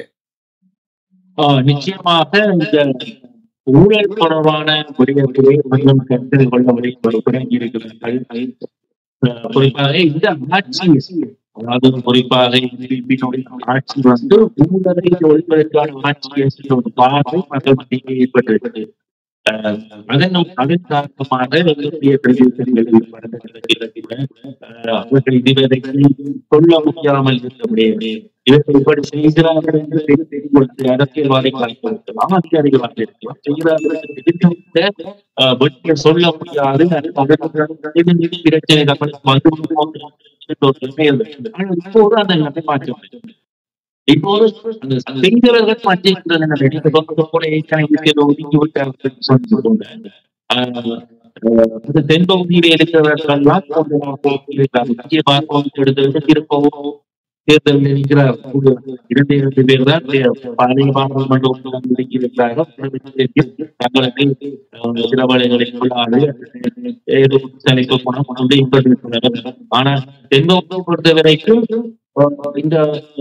ஆஹ் நிச்சயமாக இந்த ஊழல் தொடர்பான விடயத்திலே கொஞ்சம் கருத்தில் கொள்ள ஒரு குறைஞ்சி இருக்கிறார்கள். அஹ் குறிப்பாக இந்த ஆட்சி, அதாவது குறிப்பாக பின்னுடைய ஆட்சி வந்து ஊழலை ஒழிப்பதற்கான ஆட்சி என்ற ஒரு பார்வை மக்கள் மத்தியில் ஏற்பட்டிருக்கிறது. அஹ் அதன் அதன் காரணமாக எங்களுடைய பிரதேசங்களில் கூட அஹ் அவர்கள் இதுவரைக்கும் சொல்ல முடியாமல் இருந்தபடியே இவர்கள் இப்படி செய்கிறார்கள் என்று தெரிந்து கொடுத்து அரசியல்வாதிகளாக இருக்கலாம், அதிகாரிகளாக இருக்கலாம், செய்கிறார்கள் என்று தெரிந்துவிட்ட அஹ் வெற்றியை சொல்ல முடியாது. அவர்களுடன் பிரச்சனைகள் வந்து என்ற ஒரு நிலைமை இருந்தது. ஆனால் இப்போது அந்த நிலைமை மாற்றம். இப்போது அந்த செய்தவர்கள் மாற்றிருக்கின்றனர். நீங்க சொன்னது போல ஏற்கனவே ஏதோ ஒதுக்கி விட்டார்கள் சொல்லிக்கொண்டு ஆஹ் அந்த தென்பகுதியில் இருக்கிறவர்கள் எல்லாம் முக்கியமாக எடுத்து திருப்பவும் தேர்தலில் இருக்கிறார். இரண்டு இரண்டு பேர் தான் பழைய பாராளுமன்ற உறுப்பினர்கள் இருக்கிறார்கள். தங்களுக்கு சில வழிகளில் உள்ளாடு ஏதோ தலைப்பு போனால் கொண்டு இருக்கிறார்கள். ஆனால் தென்பகுதியை பொறுத்த வரைக்கும் இந்த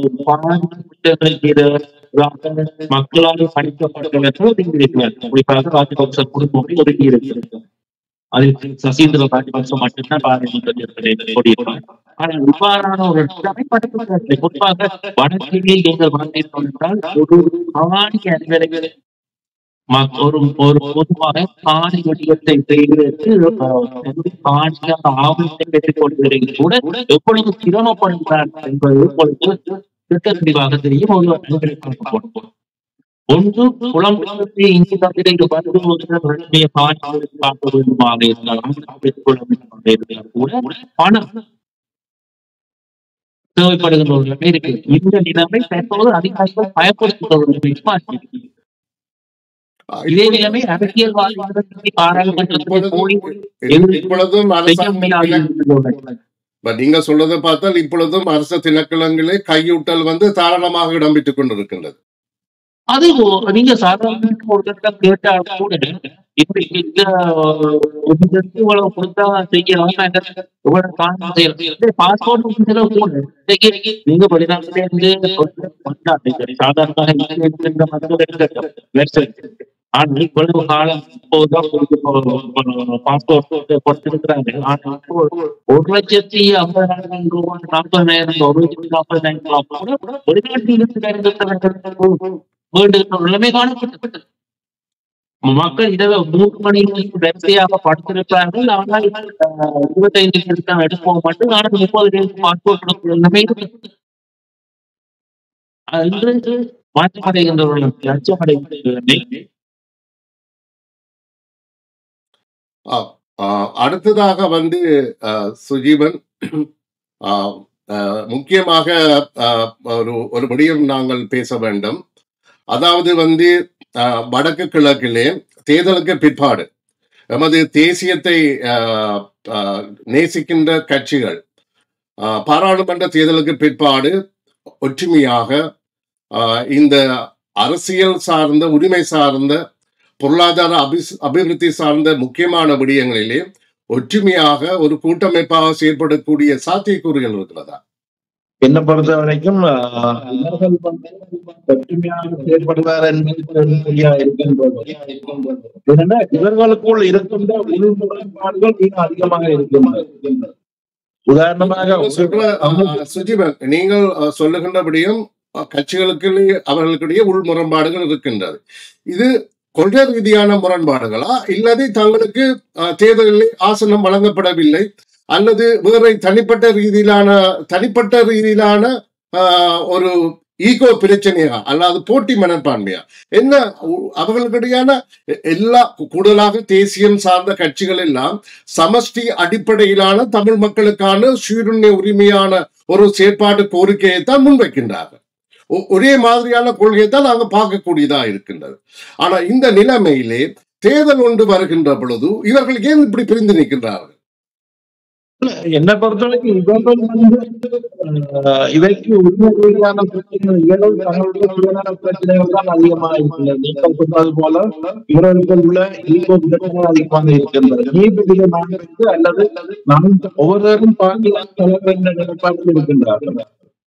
மக்களால் படிக்கப்பட்டவர்கள் இருக்கிறார். குறிப்பாக ராஜபக்ச குடும்பம் ஒதுக்கி இருக்கிறது. அதில் சசீந்திர ராஜபக்ச மட்டும்தான் பாராளுமன்றத்தில் கொண்டிருக்கிறார். ஆனால் இவ்வாறான ஒரு நிலைமை குறிப்பாக வடக்கிலே நீங்கள் பார்த்தீர்கள் ஒரு ஆணி அறிவரைகளை ஒரு ஒரு பொதுவாக காணி வடிவத்தை செய்வதற்கு காணிக்கான ஆவணத்தை பெற்றுக் கொள்வதற்கு கூட எவ்வளவு சிரமப்படுகிறார் என்பது உங்களுக்கு திட்ட தெளிவாக தெரியும். ஒரு அனுமதிக்கப்படும் ஒன்று புலம்பெயர்ந்து இங்கு தந்திரைக்கு வருவதற்கு காணி காட்ட வேண்டுமாக இருக்கலாம், பெற்றுக் கொள்ள வேண்டுமாக இருக்கலாம், கூட பணம் தேவைப்படுகின்ற ஒரு நிலைமை இருக்கு. இந்த நிலைமை தற்போது அதிகாரிகள் பயப்படுத்துகிற ஒரு நிலைமை. இதே நிலைமை அரசியல்வாதிகளுக்கு பாராளுமன்றத்தில் போய் இப்பொழுதும் நீங்க சொல்றதை பார்த்தால் இப்பொழுதும் அரசு திணைக்களங்களே கையூட்டல் வந்து தாராளமாக இடம்பெற்றுக் கொண்டிருக்கின்றது. அது நீங்க சாதாரண ஒரு கட்டம் கேட்டால் கூட இப்படி இந்த இவ்வளவு கொடுத்தா செய்யலாம், பாஸ்போர்ட் நீங்க வெளிநாட்டில இருந்து சாதாரண ஆனா இவ்வளவு காலம் இப்போதான் பாஸ்போர்ட் கொடுத்திருக்கிறாங்க. ஆனா இப்போ ஒரு லட்சத்தி ஐம்பதாயிரம் ரூபாய் நாற்பதாயிரம் ஒரு லட்சத்தி நாற்பதாயிரம் ரூபாய் கூட வெளிநாட்டில் வேண்டுகின்ற நிலைமை காணப்பட்டது. மக்கள் இரவு மூன்று மணி வரிசையாக படுத்திருக்கிறார்கள். ஆனால் இருபத்தைந்து நிமிடம் எடுப்போம் மட்டும் ஆனால் முப்பது பாஸ்போர்ட் கொடுக்கிற நிலைமை இருக்கு. அது மாற்றமடைகின்றவர்களுக்கு அச்சமடைகின்ற அடுத்ததாக வந்து சுஜீவன், முக்கியமாக ஒரு ஒரு விடயம் நாங்கள் பேச வேண்டும். அதாவது வந்து வடக்கு கிழக்கிலே தேர்தலுக்கு பிற்பாடு எமது தேசியத்தை நேசிக்கின்ற கட்சிகள் பாராளுமன்ற தேர்தலுக்கு பிற்பாடு ஒற்றுமையாக இந்த அரசியல் சார்ந்த, உரிமை சார்ந்த, பொருளாதார அபி அபிவிருத்தி சார்ந்த முக்கியமான விடயங்களிலே ஒற்றுமையாக ஒரு கூட்டமைப்பாக செயல்படக்கூடிய சாத்தியக்கூறுகள் இருக்கிறதா? என்னை பொறுத்த வரைக்கும் இவர்கள் வந்து ஒற்றுமையாக செயல்படுவார் என்பது இருக்கின்றது. ஏன்னா இவர்களுக்குள் இருக்கின்ற உள் முரண்பாடுகள் மிக அதிகமாக இருக்கின்றன. உதாரணமாக சுஜீவன், நீங்கள் சொல்லுகின்றபடியும் கட்சிகளுக்கு அவர்களுக்கிடையே உள் முரண்பாடுகள் இருக்கின்றது. இது கொள்கை ரீதியான முரண்பாடுகளா, இல்லது தங்களுக்கு தேர்தலில் ஆசனம் வழங்கப்படவில்லை, அல்லது வேற தனிப்பட்ட ரீதியிலான தனிப்பட்ட ரீதியிலான ஒரு ஈகோ பிரச்சனையா, அல்லாது போட்டி மனப்பான்மையா, என்ன அவர்களுக்கிடையான எல்லா கூடுதலாக தேசியம் சார்ந்த கட்சிகள் எல்லாம் சமஷ்டி அடிப்படையிலான தமிழ் மக்களுக்கான சீருண்ண உரிமையான ஒரு செயற்பாட்டு கோரிக்கையை தான் முன்வைக்கின்றார்கள். ஒரே மாதிரியான கொள்கையை தான் நாங்கள் பார்க்கக்கூடியதா இருக்கின்றது. ஆனா இந்த நிலைமையிலே தேர்தல் ஒன்று வருகின்ற பொழுது இவர்கள் ஏன் இப்படி பிரிந்து நிற்கின்றார்கள்? என்னை பொறுத்தவரைக்கும் இவர்கள் வந்து இவைக்கு உண்மை ரீதியான பிரச்சனைகள் தங்களுடைய சுயநல பிரச்சனைகள் தான் அதிகமாக இருக்கின்றது. நீங்கள் சொன்னது போல இவர்களுக்கு உள்ள ஈகோ பிரச்சனை அதிகமாக இருக்கின்றது. நீதிபதி நான்கு அல்லது நான் ஒவ்வொருவரும் பாகிஸ்தான் தலைவர் என்ற நிலைப்பாட்டில் இருக்கின்றார்கள்.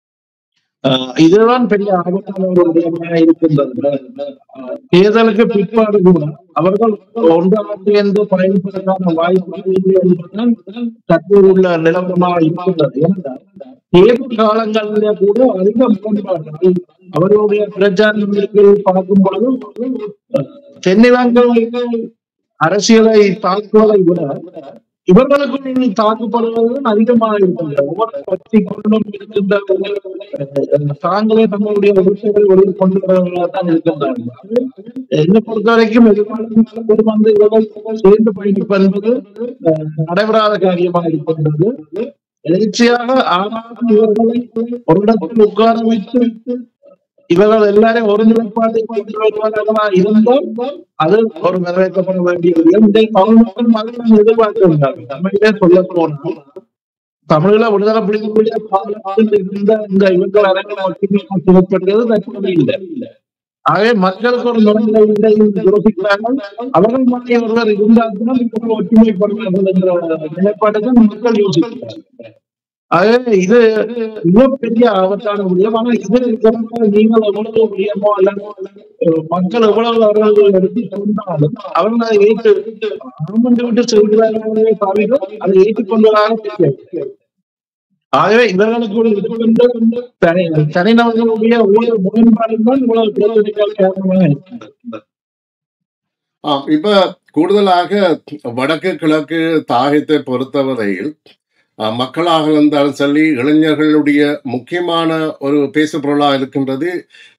இதுதான் பெரிய ஆபத்தான ஒரு விடயமாக இருக்கின்றது. தேர்தலுக்கு பிற்பாடு கூட அவர்கள் ஒன்றாக சேர்ந்து பயன்படுத்தான வாய்ப்பு தற்போது உள்ள நிலவரமாக இருக்கின்றது. ஏனென்றால் தேர்தல் காலங்களிலே கூட அதிக முரண்பாடுகள் அவர்களுடைய பிரச்சாரங்களுக்கு பார்க்கும் பொழுது தென்னிலங்கை அரசியலை தாக்குவதை விட இவர்களுக்கு தாக்கப்படுவது அதிகமாக இருக்கின்றன. ஒவ்வொரு கட்சிக்குள்ளும் இருக்கின்ற தாங்களே தங்களுடைய விஷயங்கள் வெளியில் கொண்டு வருவதாகத்தான் இருக்கின்றார்கள். என்னை பொறுத்த வரைக்கும் எதிர்காலம் வந்து இவர்கள் சேர்ந்து பயணிப்பு என்பது நடைபெறாத காரியமாக இருக்கின்றது. எதிர்ச்சியாக ஆனால் இவர்களை ஒரு இடத்தில் உட்கார வைத்து இவர்கள் எல்லாரும் ஒரு நிலைப்பாட்டை கொண்டு வருவதாக இருந்தால் அது ஒரு நிறைவேற்றப்பட வேண்டிய தமிழ் மக்கள் மக்கள் எதிர்பார்க்கின்றார்கள். தமிழிலே சொல்ல போனால் தமிழீழ விடுதலை புலிகளுடைய காலத்தில் இருந்த இந்த இவர்கள் அரங்கில் மட்டுமே சுமப்பட்டது தற்போது இல்லை. ஆகவே மக்களுக்கு ஒரு நோய் இல்லை என்று யோசிக்கிறார்கள். அவர்கள் மக்கள் ஒருவர் இருந்தால்தான் இப்போது ஒற்றுமைப்படுவார்கள் என்ற நிலைப்பாட்டை மக்கள் யோசிக்கிறார்கள். ஆகவே இது மிகப்பெரிய ஆபத்தான முடியும். ஆனா இது நீங்கள் எவ்வளவு முடியுமோ அல்லது மக்கள் எவ்வளவு அவர்கள் எடுத்து சொன்னாலும் அவர்கள் அதை ஏற்று ஆமண்டு விட்டு செல்கிறார்களே தவிர அதை ஏற்றுக்கொள்வதாக தெரியாது. ஆகவே இவர்களுக்கு இருக்கின்ற தனிநபர்களுடைய ஒவ்வொரு முரண்பாடுதான் இவ்வளவு பிரச்சனைகள் காரணமாக இருக்கின்றது. ஆஹ் இப்ப கூடுதலாக வடக்கு கிழக்கு தாயத்தை பொறுத்தவரையில் மக்களாக இருந்தாலும் சொல்லி இளைஞர்களுடைய முக்கியமான ஒரு பேசு பொருளாக இருக்கின்றது.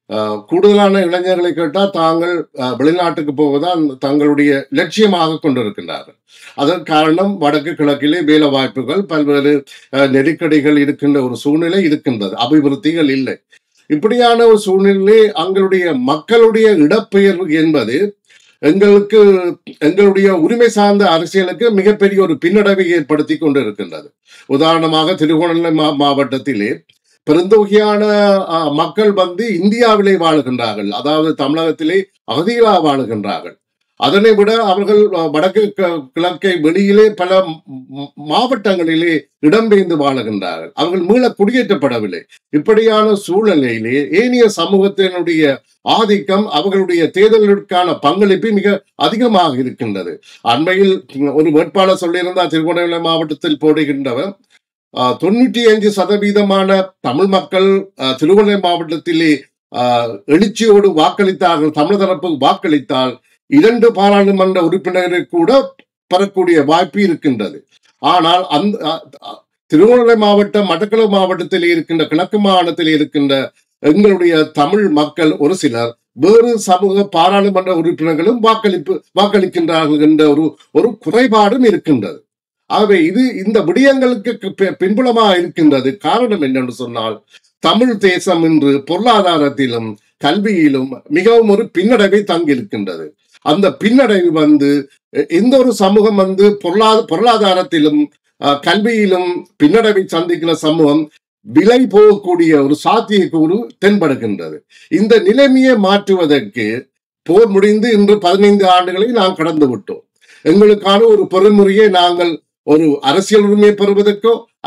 கூடுதலான இளைஞர்களை கேட்டால் தாங்கள் வெளிநாட்டுக்கு போவதுதான் தங்களுடைய லட்சியமாக கொண்டிருக்கின்றார்கள். அதற்கு காரணம் வடக்கு கிழக்கிலே வேலை வாய்ப்புகள் பல்வேறு நெருக்கடிகள் இருக்கின்ற ஒரு சூழ்நிலை இருக்கின்றது, அபிவிருத்திகள் இல்லை. இப்படியான ஒரு சூழ்நிலை அங்களுடைய மக்களுடைய இடப்பெயர்வு என்பது எங்களுக்கு எங்களுடைய உரிமை சார்ந்த அரசியலுக்கு மிகப்பெரிய ஒரு பின்னடைவை ஏற்படுத்தி கொண்டு இருக்கின்றது. உதாரணமாக திருகோணமலை மா மாவட்டத்திலே பெருந்தொகையான மக்கள் வந்து இந்தியாவிலே வாழுகின்றார்கள், அதாவது தமிழகத்திலே அகதிகளாக வாழுகின்றார்கள். அதனை விட அவர்கள் வடக்கு கிழக்கை வெளியிலே பல மாவட்டங்களிலே இடம்பெயர்ந்து வாழுகின்றார்கள். அவர்கள் மீள குடியேற்றப்படவில்லை. இப்படியான சூழ்நிலையிலே ஏனைய சமூகத்தினுடைய ஆதிக்கம் அவர்களுடைய தேர்தலுக்கான பங்களிப்பு மிக அதிகமாக இருக்கின்றது. அண்மையில் ஒரு வேட்பாளர் சொல்லியிருந்தார், திருகோணமலை மாவட்டத்தில் போடுகின்றவர் தொண்ணூற்றி அஞ்சு சதவீதமான தமிழ் மக்கள் திருகோணமலை மாவட்டத்திலே எழுச்சியோடு வாக்களித்தார்கள். தமிழ் தரப்பு வாக்களித்தால் இரண்டு பாராளுமன்ற உறுப்பினரை கூட பெறக்கூடிய வாய்ப்பு இருக்கின்றது. ஆனால் அந்த திருகோணமலை மாவட்டம் மட்டக்களப்பு மாவட்டத்தில் இருக்கின்ற கிழக்கு மாகாணத்தில் இருக்கின்ற எங்களுடைய தமிழ் மக்கள் ஒரு சிலர் வேறு சமூக பாராளுமன்ற உறுப்பினர்களும் வாக்களிப்பு வாக்களிக்கின்றார்கள் என்ற ஒரு ஒரு குறைபாடும் இருக்கின்றது. ஆகவே இது இந்த விடயங்களுக்கு பின்புலமாக இருக்கின்றது. காரணம் என்னென்று சொன்னால், தமிழ் தேசம் இன்று பொருளாதாரத்திலும் கல்வியிலும் மிகவும் ஒரு பின்னடைவை தங்கியிருக்கின்றது. அந்த பின்னடைவு வந்து எந்த ஒரு சமூகம் வந்து பொருளா பொருளாதாரத்திலும் கல்வியிலும் பின்னடைவை சந்திக்கிற சமூகம் விலை போகக்கூடிய ஒரு சாத்தியக்கூறு தென்படுகின்றது. இந்த நிலைமையை மாற்றுவதற்கு போர் முடிந்து இன்று பதினைந்து ஆண்டுகளை நாம் கடந்து விட்டோம். எங்களுக்கான ஒரு பொறுமுறையை நாங்கள் ஒரு அரசியல் உரிமையை பெறுவதற்கோ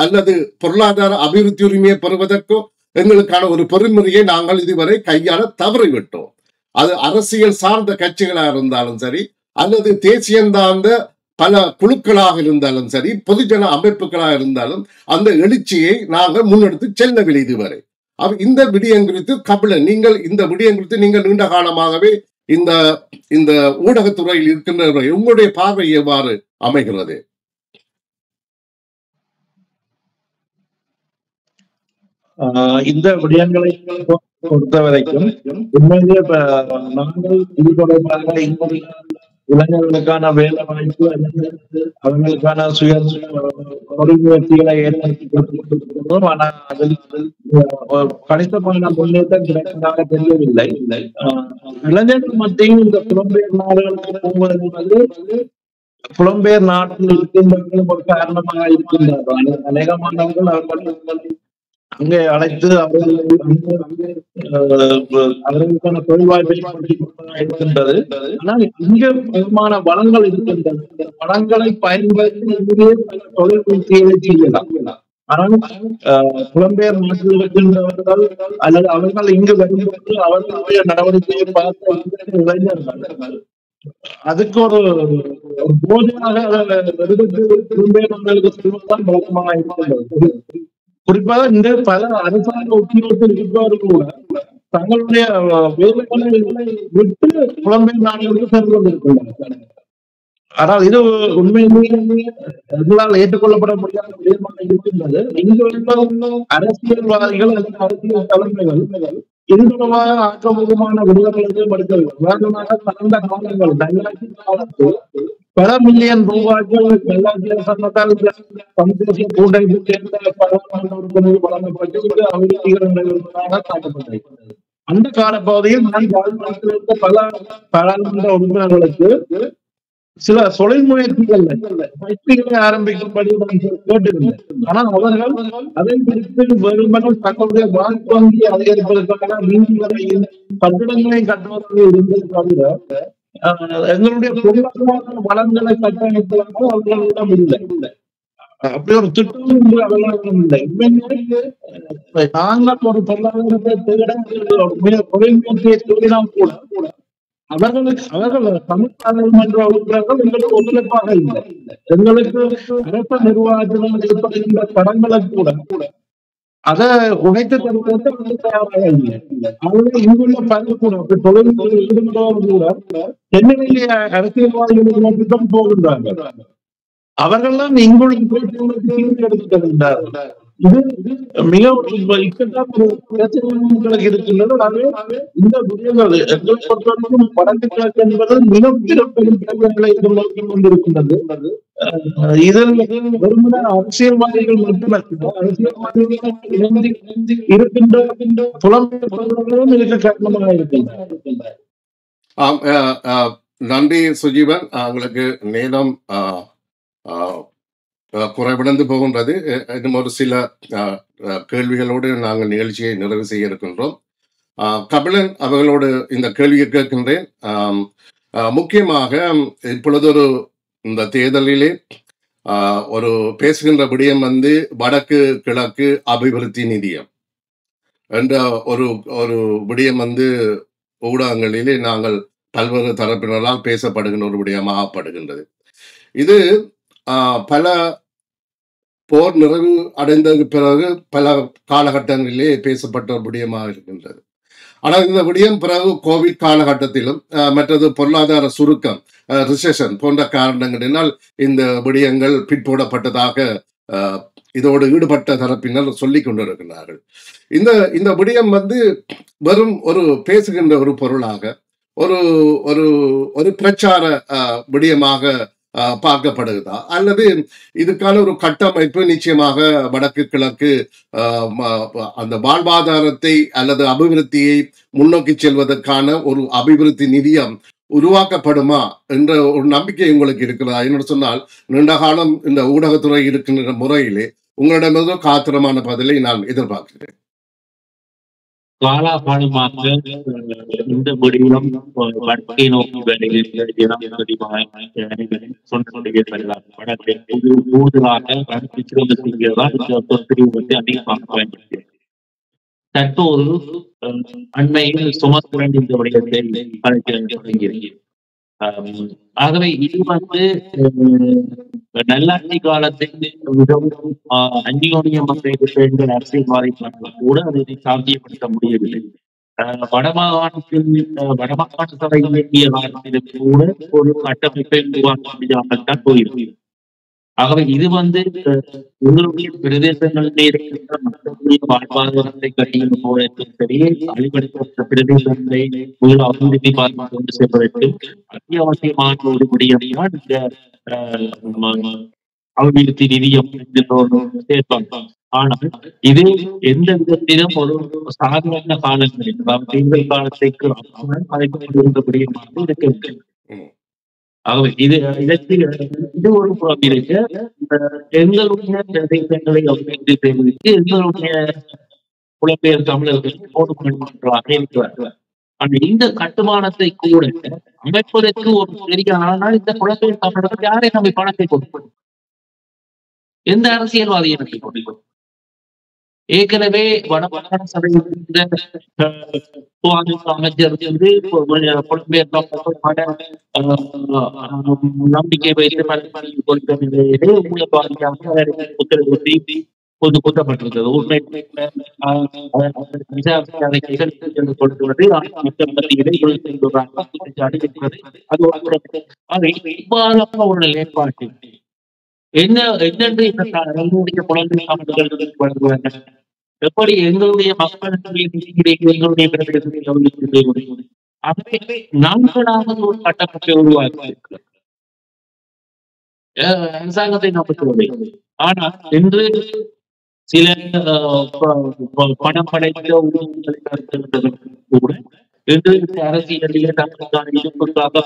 அல்லது பொருளாதார அபிவிருத்தி உரிமையை பெறுவதற்கோ எங்களுக்கான ஒரு பொறிமுறையை நாங்கள் இதுவரை கையாள தவறிவிட்டோம். அது அரசியல் சார்ந்த கட்சிகளாக இருந்தாலும் சரி, அல்லது தேசியம் சார்ந்த பல குழுக்களாக இருந்தாலும் சரி, பொதுஜன அமைப்புகளாக இருந்தாலும் அந்த எழுச்சியை நாங்கள் முன்னெடுத்து செல்லவில்லை இதுவரை. இந்த விடயம் குறித்து கபிலன், நீங்கள் இந்த விடயம் குறித்து நீங்கள் நீண்ட காலமாகவே இந்த இந்த ஊடகத்துறையில் இருக்கின்ற உங்களுடைய பார்வை எவ்வாறு அமைகிறது? இந்த விடயங்களை பொறுத்த வரைக்கும் உண்மையிலேயே நாங்கள் இது தொடர்பாக இளைஞர்களுக்கான வேலை வாய்ப்பு அல்லது அவர்களுக்கான சுய முயற்சிகளை ஏற்படுத்தி கொடுத்திருக்கிறோம். ஆனால் அதில் கணிசமான முன்னேற்றம் கிடைப்பதாக தெரியவில்லை. இளைஞர்கள் மத்தியில் இந்த புலம்பெயர் நாடுகளுக்கு போவது என்பது புலம்பெயர் நாட்டில் இருக்கின்றவர்களும் ஒரு காரணமாக இருக்கின்றார்கள். அநேகமானவர்கள் அவர்கள் அங்கே அழைத்து அவர்கள் அவர்களுக்கான தொழில் வாய்ப்பை இருக்கின்றது. ஆனால் இங்கே பெருமான வளங்கள் இருக்கின்றது. இந்த வளங்களை பயன்படுத்தி தொழில் முயற்சிகளை செய்யலாம். ஆனால் புலம்பெயர் நாட்டில் இருக்கின்றவர்கள் அல்லது அவர்கள் இங்கு வரும்போது அவர்களுடைய நடவடிக்கையை பார்த்த இளைஞர்கள் அதுக்கு ஒரு போதையாக புலம்பெயர் நாடுகளுக்கு செல்வதுதான் வழக்கமாக இருக்கின்றது. குறிப்பாக இந்த பல அரசாங்க உத்தியோகத்தில் இருப்பவர்கள் கூட தங்களுடைய வேலைகளை விட்டு புலம்பெயர் நாடுகளுக்கு சென்று கொண்டிருக்கின்றனர். ஆனால் இது உண்மையிலேயே எங்களால் ஏற்றுக்கொள்ளப்பட முடியாத விடயமாக இருக்கின்றது. இங்கு உள்ள அரசியல்வாதிகள் அல்லது அரசியல் தலைமைகள் இது தொடர்பாக ஆக்கப்பூர்வமான விடயங்களை எடுக்கவில்லை. உதாரணமாக கடந்த காலங்கள் ரெண்டாயிரத்தி காலத்தில் பல மில்லியன் ரூபாய்கள் நல்லாட்சி அரசாங்கத்தால் சந்தேசிய கூட்டமைப்பு சேர்ந்த பாராளுமன்ற உறுப்பினர்கள் வழங்கப்பட்டு அபிவிருத்திகள் நடைபெறுவதாக காட்டப்பட்டது. அந்த காலப்பகுதியில் நான் பாராளுமன்றத்தில் இருந்த பல பாராளுமன்ற உறுப்பினர்களுக்கு சில தொழில் முயற்சிகள் பயிற்சிகளை ஆரம்பிக்கும்படி கேட்டிருந்தேன். ஆனால் அவர்கள் அதை குறித்து வெறுமனே தங்களுடைய வாக்கு வங்கியை அதிகரிப்பதற்கான வீடுகளையும் கட்டிடங்களையும் கட்டுவதாக இருந்தது தவிர எங்களுடைய பொருளாதார வளங்களை கட்டமைப்பதாக அவர்களிடம் இல்லை. அப்படி ஒரு திட்டம் என்று அவர்களிடம் இல்லை. நாங்கள் ஒரு பொருளாதாரத்தை தேட தொழில் முயற்சியை தேடினால் கூட அவர்களுக்கு அவர்கள் தமிழ் பாராளுமன்ற உறுப்பினர்கள் எங்களுக்கு ஒத்துழைப்பாக இல்லை. எங்களுக்கு அரச நிர்வாகத்தினால் ஏற்படுகின்ற கடன்களை கூட அதை உடைத்து தருவதற்கு தயாராக இல்லை. அவர்கள் இங்குள்ள பல கூட தொழில் ஈடுபடுவர்கள் கூட சென்னையிலே அரசியல்வாதிகளை நோக்கித்தான் போகின்றார்கள். அவர்கள்லாம் இங்குள்ள பேச்சுகளுக்கு தீர்வு எடுத்து தருகின்றார்கள். இது மிக இக்கட்டான ஒரு பிரச்சனைகளுக்கு இருக்கின்றது. ஆகவே இந்த விடயங்கள் எங்களை பொறுத்தவரைக்கும் வடக்கு கிழக்கு என்பது மிக பெரும் பிரச்சனைகளை எதிர்நோக்கி கொண்டிருக்கின்றது. இதில் வெறுமன அரசியல்வாதிகள் மட்டுமல்ல, அரசியல்வாதிகள் இணைந்து இருக்கின்ற புலம்பெயர்களும் இதற்கு காரணமாக இருக்கின்றன. நன்றி சுஜீவன். உங்களுக்கு நேரம் குறைவடைந்து போகின்றது. இன்னும் ஒரு சில கேள்விகளோடு நாங்கள் நிகழ்ச்சியை நிறைவு செய்ய இருக்கின்றோம். கபிலன் அவர்களோடு இந்த கேள்வியை கேட்கின்றேன். முக்கியமாக இப்பொழுது ஒரு இந்த தேர்தலிலே ஒரு பேசுகின்ற விடயம் வந்து வடக்கு கிழக்கு அபிவிருத்தி நிதியம் என்ற ஒரு ஒரு விடயம் வந்து ஊடகங்களிலே நாங்கள் பல்வேறு தரப்பினரால் பேசப்படுகின்ற ஒரு விடயமாகப்படுகின்றது. இது பல போர் நிறைவு அடைந்ததுக்கு பிறகு பல காலகட்டங்களிலே பேசப்பட்ட ஒரு விடயமாக இருக்கின்றது. ஆனால் இந்த விடயம் பிறகு கோவிட் காலகட்டத்திலும் மற்றது பொருளாதார சுருக்கம் ரிசெஷன் போன்ற காரணங்களினால் இந்த விடயங்கள் பிற்போடப்பட்டதாக இதோடு ஈடுபட்ட தரப்பினர் சொல்லிக் கொண்டிருக்கிறார்கள். இந்த இந்த விடயம் வந்து வெறும் ஒரு பேசுகின்ற ஒரு பொருளாக ஒரு ஒரு ஒரு பிரச்சார விடயமாக பார்க்கப்படுகிறதா, அல்லது இதுக்கான ஒரு கட்டமைப்பு நிச்சயமாக வடக்கு கிழக்கு அந்த வாழ்வாதாரத்தை அல்லது அபிவிருத்தியை முன்னோக்கி செல்வதற்கான ஒரு அபிவிருத்தி நிதியம் உருவாக்கப்படுமா என்ற ஒரு நம்பிக்கை உங்களுக்கு இருக்கிறதா? என்று சொன்னால் நீண்ட காலம் இந்த ஊடகத்துறை இருக்கின்ற முறையிலே உங்களிடமிருந்து காத்திரமான பதிலை நான் எதிர்பார்க்கிறேன். காலாகாலமாக இந்த விடயம் வடக்கை நோக்கி வருகின்ற ஜனாதிபதிமாய் சொல்லிக் கொண்டே வருகிறார். வடக்கை கூடுதலாக வடக்கு சிறுவசிங்கதான் இந்த தொற்பிரிவுகளை அதிகமாக பயன்படுத்தியது. தற்போது அண்மையில் சுமத்திரன் இந்த விடயத்தை அழைக்க தொடங்கியிருக்கிறது. ஆகவே இது வந்து நல்லாட்சி காலத்தில் மிகவும் அந்யோன்யமாக இருந்த அரசியல்வாதிகளால் கூட அதை சாத்தியப்படுத்த முடியவில்லை. வடமாகாணத்தில் வடமாகாண சபை இயக்கிய காலத்திலும் கூட ஒரு கட்டமைப்பை உருவாக்க முடியாமல் தான் போயிருக்கிறது. ஆகவே இது வந்து உங்களுடைய பிரதேசங்களிலே இருக்கின்ற மக்களுடைய வாழ்வாதாரத்தை கட்டியும் போவதற்கும் சரி, அழிவடைக்கப்பட்ட பிரதேசங்களை முதல் அபிவிருத்தி பார்த்து கொண்டு செல்வதற்கு அத்தியாவசியமான ஒரு விடயம்தான் இந்த அபிவிருத்தி நிதியம் சேர்ப்பாங்க. ஆனால் இது எந்த விதத்திலும் ஒரு சாதாரண காலங்களில் தேர்தல் காலத்திற்கு அழைக்கப்பட்டிருந்த விடயமாக இருக்க. ஆகவே இது இதற்கு இது ஒரு புறம் இருக்க, எங்களுடைய பிரதேசங்களை அபிவிருத்தி செய்வதற்கு எங்களுடைய புலம்பெயர் தமிழர்கள் போடுகின்றாக இருக்கிறார்கள். ஆனால் இந்த கட்டுமானத்தை கூட அமைப்பதற்கு ஒரு பெரிய ஆனால் இந்த புலம்பெயர் தமிழர்கள் யாரை நம்ம பணத்தை கொடுப்போம்? எந்த அரசியல்வாதியை நம்பி கொடுப்போம்? ஏற்கனவே வடமாகாண சபையில் அமைச்சர் வந்து புலம்பெயர் நம்பிக்கை வைத்து கொடுத்த நிலையிலே மூலப்பாதியாக உத்தரவு பொது கூட்டப்பட்டிருக்கிறது. உண்மை கொடுத்துவது அது ஒரு நிலைப்பாட்டு என்ன என்னென்று எங்களுடைய குழந்தை அமைப்புகள் வழங்குவாங்க. எப்படி எங்களுடைய மக்கள் எங்களுடைய பிரதேசத்தை ஆகவே நான்களாவது ஒரு கட்டமைப்பை உருவாக்கி அரசாங்கத்தை நம்புவதில்லை. ஆனால் இன்று சில பணம் படைத்த உருவங்களை கூட இன்று அரசியலிலே தங்களுக்கான இருப்புக்காக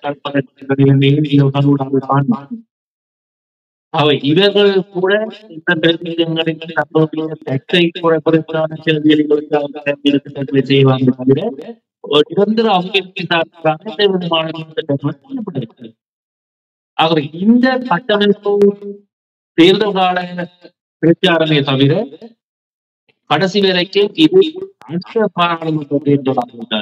அவை இவர்கள் கூட இந்த பிரதேசங்களில் தங்களுடைய சட்டை குறைப்பதற்கான கேள்விகளுக்கு செய்வாங்க தவிர நிரந்தர அபிவிருத்தி சார்பாக எந்த விதமான ஆகவே இந்த கட்டமைப்பு தேர்தல் கால பிரச்சாரமே தவிர கடைசி வரைக்கும் இது அடுத்த பாராளுமன்ற தேர்தலாக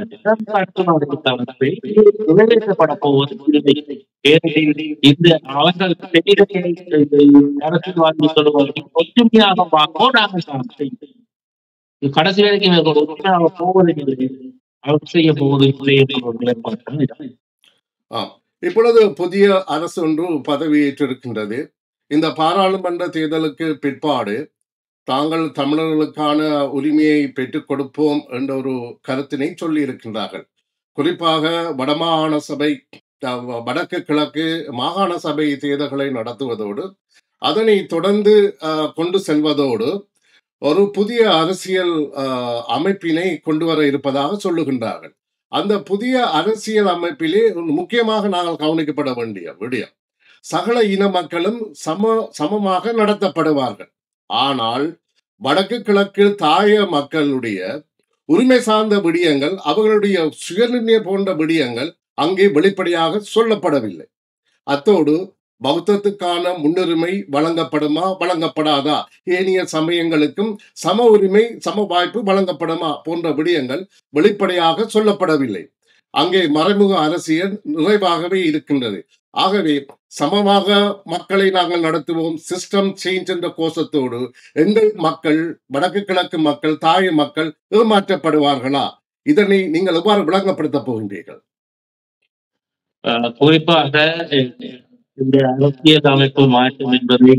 நிறைவேற்றப்பட போவது இந்த அவர்கள் அரசியல்வாதி சொல்லுவாங்க ஒற்றுமையாக பார்ப்போம் நாங்கள் கடைசி வரைக்கும் ஒற்றுமையாக போவதில்லை, அவர் செய்ய போவதில்லை என்ற. இப்பொழுது புதிய அரசு ஒன்று பதவியேற்றிருக்கின்றது. இந்த பாராளுமன்ற தேர்தலுக்கு பிற்பாடு தாங்கள் தமிழர்களுக்கான உரிமையை பெற்றுக் கொடுப்போம் என்ற ஒரு கருத்தினை சொல்லி இருக்கின்றார்கள். குறிப்பாக வடமாகாண சபை வடக்கு கிழக்கு மாகாண சபை தேர்தல்களை நடத்துவதோடு அதனை தொடர்ந்து கொண்டு செல்வதோடு ஒரு புதிய அரசியல் அமைப்பினை கொண்டு வர இருப்பதாக சொல்லுகின்றார்கள். அந்த புதிய அரசியல் அமைப்பிலே முக்கியமாக நாங்கள் கவனிக்கப்பட வேண்டிய விடயம், சகல இன மக்களும் சம சமமாக நடத்தப்படுவார்கள். ஆனால் வடக்கு கிழக்கில் தாய மக்களுடைய உரிமை சார்ந்த விடயங்கள், அவர்களுடைய சுயநிர்ணய போன்ற விடயங்கள் அங்கே வெளிப்படையாக சொல்லப்படவில்லை. அத்தோடு பௌத்தத்துக்கான முன்னுரிமை வழங்கப்படுமா வழங்கப்படாதா, ஏனைய சமயங்களுக்கும் சம உரிமை சம வாய்ப்பு வழங்கப்படுமா போன்ற விடயங்கள் வெளிப்படையாக சொல்லப்படவில்லை. அங்கே மறைமுக அரசியல் நிறைவாகவே இருக்கின்றது. ஆகவே சமமாக மக்களை நாங்கள் நடத்துவோம், சிஸ்டம் சேஞ்ச் என்ற கோஷத்தோடு எங்கள் மக்கள் வடக்கு கிழக்கு மக்கள் தாய் மக்கள் ஏமாற்றப்படுவார்களா? இதனை நீங்கள் எவ்வாறு விளங்கப்படுத்த போகின்றீர்கள்? குறிப்பாக இந்த அரசியல் அமைப்பு மாற்றம் என்பது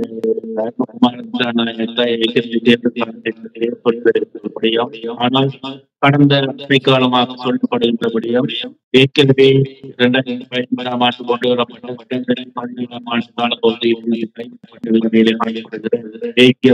ஆனால் கடந்த காலமாக சொல்லப்படுகின்றபடியும் ஏற்கனவே இரண்டாயிரத்தி பதினொன்றாம் ஆண்டு கொண்டு வரப்பட்ட ஆண்டு தேசிய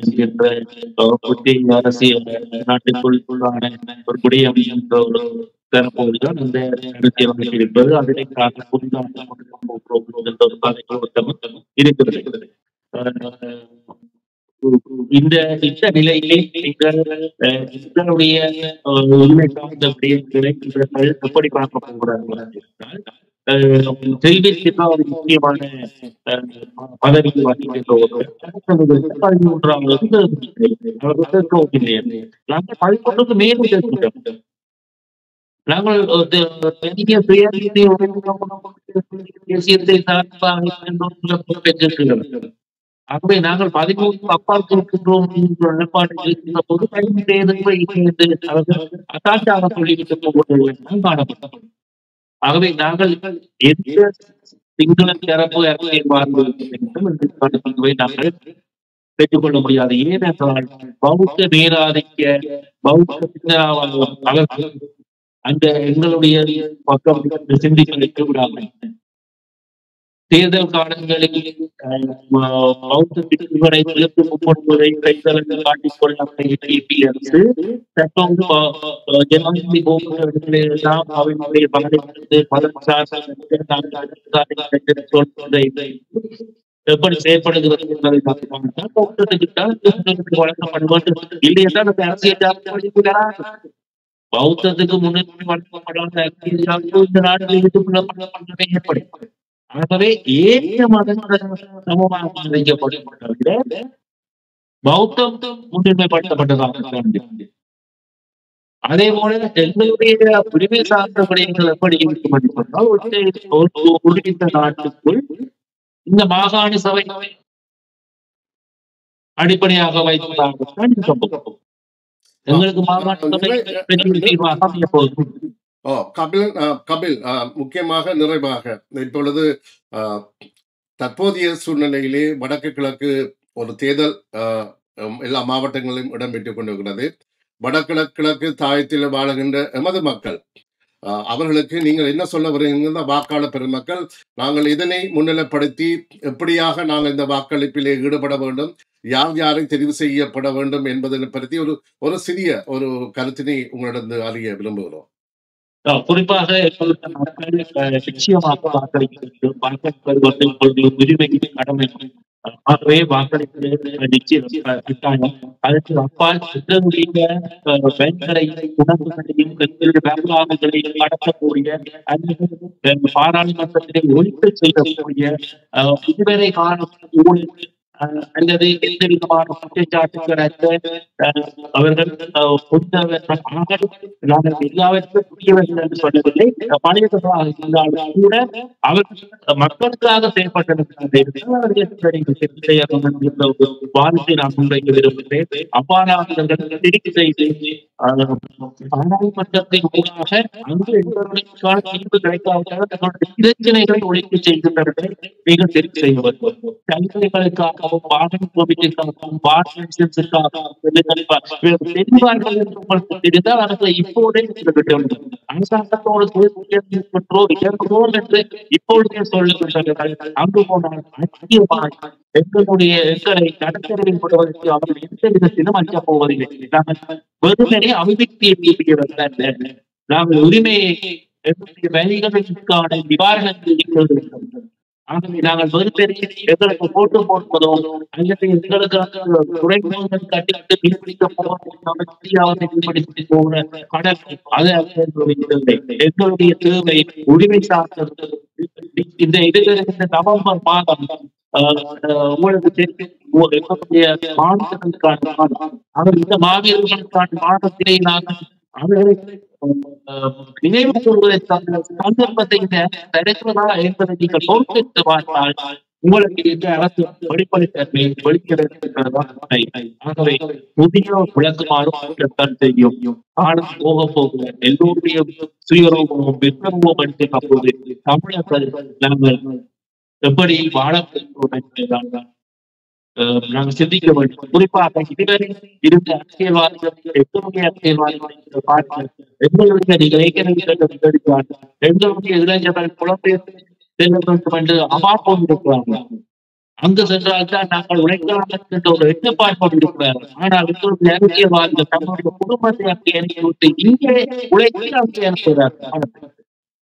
அரசியல் நாட்டுக்குள் ஒரு குடியம் என்ற ஒரு தரப்போதுதான் இந்த அரசியல் அமைப்பு இருப்பது. அதனை காக்க புதிதாக இருக்கிறது. இந்த இந்த நிலையிலே நீங்கள் அஹ், எங்களுடைய அஹ், உரிமை சார்ந்த விடயங்களை இவர்கள் எப்படி பார்க்க போகிறார்கள் என்றால், அஹ், செல்விக்கு ஒரு முக்கியமான அஹ், பதவியில் வகிக்கின்ற ஒருவர் அடுத்தவர்களுக்கு பதிமூன்றாம் வகுப்பு அவர்கள் கேட்கவில்லை. நாங்கள் பதிமூன்றுக்கு மேலும் கேட்கிறோம். நாங்கள் ஒரு பெரிய சுயாதீன தேசியத்தை சார்பாக பெற்றிருக்கிறோம். ஆகவே நாங்கள் பதிமூன்று அப்பால் கொடுக்கின்றோம் என்ற நிலைப்பாட்டில் இருக்கின்ற போது பதிமூன்று அவர்கள் அசாட்டாக சொல்லிவிட்டு போவதை காணப்பட்டோம். ஆகவே நாங்கள் எந்த சிங்கள தரப்பு அரசியல் வாழ்வை நாங்கள் பெற்றுக்கொள்ள முடியாது. ஏனென்றால் பௌத்த மேலாதிக்க பௌத்த சிந்தனாவாளர் அவர்கள் அந்த எங்களுடைய பக்கம் சிந்திக்க வைக்க விடாமல் தேர்தல் காலங்களில் பௌத்த பிரிவுகளை எதிர்த்து முற்படுவதை கைதளங்கள் காட்டிக்கொள்ள அரசு தற்போது ஜனாதிபதி போக்குவரத்துகளை எல்லாம் அவர்களுடைய பலனை மதம் சார்ந்த சொல்வதை எப்படி செயற்படுகிறது என்பதை பார்த்தால் பௌத்தத்துக்கு வழங்கப்பட வேண்டும். இல்லையென்றால் அந்த அரசியல் பௌத்தத்துக்கு முன்னுரிமை வழங்கப்படாத அரசியல் இந்த நாடுகளில் ஏற்படுகிறது. ஏற்படும் ஆகவே ஏற்ற மதங்கள் சமமாக வைக்கப்பட்ட பௌத்தம் முன்னுரிமைப்படுத்தப்பட்டதாக. அதே போல எங்களுடைய உரிமை சார்ந்த விடயங்கள் எப்படி இருக்கும் என்று சொன்னால், ஒரு நாட்டுக்குள் இந்த மாகாண சபை அடிப்படையாக வைத்ததாகத்தான் சம்பவம். எங்களுக்கு மாகாண சபை அமைய போகும். ஓ கபில் கபில் முக்கியமாக நிறைவாக இப்பொழுது தற்போதைய சூழ்நிலையிலே வடக்கு கிழக்கு ஒரு தேர்தல் எல்லா மாவட்டங்களிலும் இடம்பெற்றுக் கொண்டிருக்கிறது. வடகிழக்கு கிழக்கு தாயத்தில் வாழுகின்ற எமது மக்கள் அவர்களுக்கு நீங்கள் என்ன சொல்ல வருகின்ற வாக்காளர் பெருமக்கள், நாங்கள் இதனை முன்னிலைப்படுத்தி எப்படியாக நாங்கள் இந்த வாக்களிப்பிலே ஈடுபட வேண்டும், யார் யாரை தெரிவு செய்யப்பட வேண்டும் என்பதை பற்றி ஒரு ஒரு சிறிய ஒரு கருத்தினை உங்களிடம் அறிய விரும்புகிறோம். குறிப்பாக மக்கள் நிச்சயமாக வாக்களிக்க வாக்களிப்பது உரிமை கடமை. ஆகவே வாக்களிப்பது நிச்சயம் கட்டாயம். அதற்கு அப்பால் எங்களுடைய பெண்களை உணவுகளையும் வியாபாரங்களையும் நடத்தக்கூடிய பாராளுமன்றத்திலே ஒழிப்பு செய்யக்கூடிய இதுவரை காணும் ஊழல் அல்லது எந்த விதமான குற்றச்சாட்டுகள் அவர்கள் நாங்கள் எல்லாவற்றும் புரியவர்கள் என்று சொல்லவில்லை. பழையதாக இருந்தாலும் கூட அவர்கள் மக்களுக்காக செயல்பட்டதை நான் முன்வைக்க விரும்புகிறேன். அவ்வாறானவர்கள் திருப்பி செய்து பாராளுமன்றத்தின் ஊடாக அங்கு எங்களுக்கான தீர்ப்பு கிடைக்காவிட்டால் தங்களுடைய பிரச்சனைகளை ஒழிப்பு செய்கின்றவர்கள் நீங்கள் தெரிவு செய்ய வருவோம். கல்விகளுக்காக வாகன கோவிலுக்காகவும் தெரிந்தால் அவர்களை இப்போதே அரசாங்கத்தோடு இயங்குவோம் என்று இப்பொழுதே சொல்லுகின்றார்கள். அங்கு போனால் முக்கியமாய் எங்களுடைய எங்களை கடற்கரையில் போடுவதற்கு அவர்கள் எந்த விதத்திலும் அஞ்சப் போவதில்லை. நாங்கள் வெறுமனே அபிவிருத்தியை நாங்கள் உரிமையை எங்களுடைய வழிகளுக்கான நிவாரணத்தை ஆகவே நாங்கள் வெறுப்பெறி எங்களுக்கு போட்டு போடுவதோ அல்லது எங்களுக்கு துறைமுகங்கள் கட்டிட்டு மீன்பிடிக்க போவதை போகிற கடல் அது எங்களுடைய தேவை உரிமை சார்ந்தது. இந்த இதிலிருந்து நவம்பர் மாதம் உங்களுக்கு தெரியும் மாநிலங்களுக்கான அவர் இந்த மாவீரர்களுக்கான மாதத்திலே நாங்கள் அவர்களை நினைவு கூறுவதற்கான சந்தர்ப்பத்தை தடுக்கிறதா என்பதை நீங்கள் நோக்கிட்டு பார்த்தால் உங்களுக்கு இந்த அரசு வெளிப்படைத்தன்மை வெளிக்கிறதா. ஆகவே புதிய விளக்குமாறும் செய்யும் காலம் போக போக எல்லோருடைய சுயரூபமும் விருப்பமும் எடுத்துக்க போது தமிழர்கள் நாங்கள் எப்படி வாழ நாங்கள் சிந்திக்க வேண்டும். குறிப்பாக இதுவரை இருந்த அரசியல்வாதிகள் எங்களுடைய அரசியல்வாதிகள் பார்த்து எங்களுடைய நீங்கள் ஏற்கனவே எங்களுடைய இளைஞர்கள் புலம்பெயர்ந்து செல்ல வேண்டும் என்று அபார்ப்போம் இருக்கிறார்கள். அங்கு சென்றால்தான் நாங்கள் உழைக்கலாம் என்ற ஒரு எண்ணப்பாடு கொண்டிருக்கிறார்கள். ஆனால் எங்களுடைய அரசியல்வாதிகள் தங்களுடைய குடும்பத்தை அங்கே அனுப்பி விட்டு இங்கே உழைத்து அங்கே அனுப்புகிறார்கள்.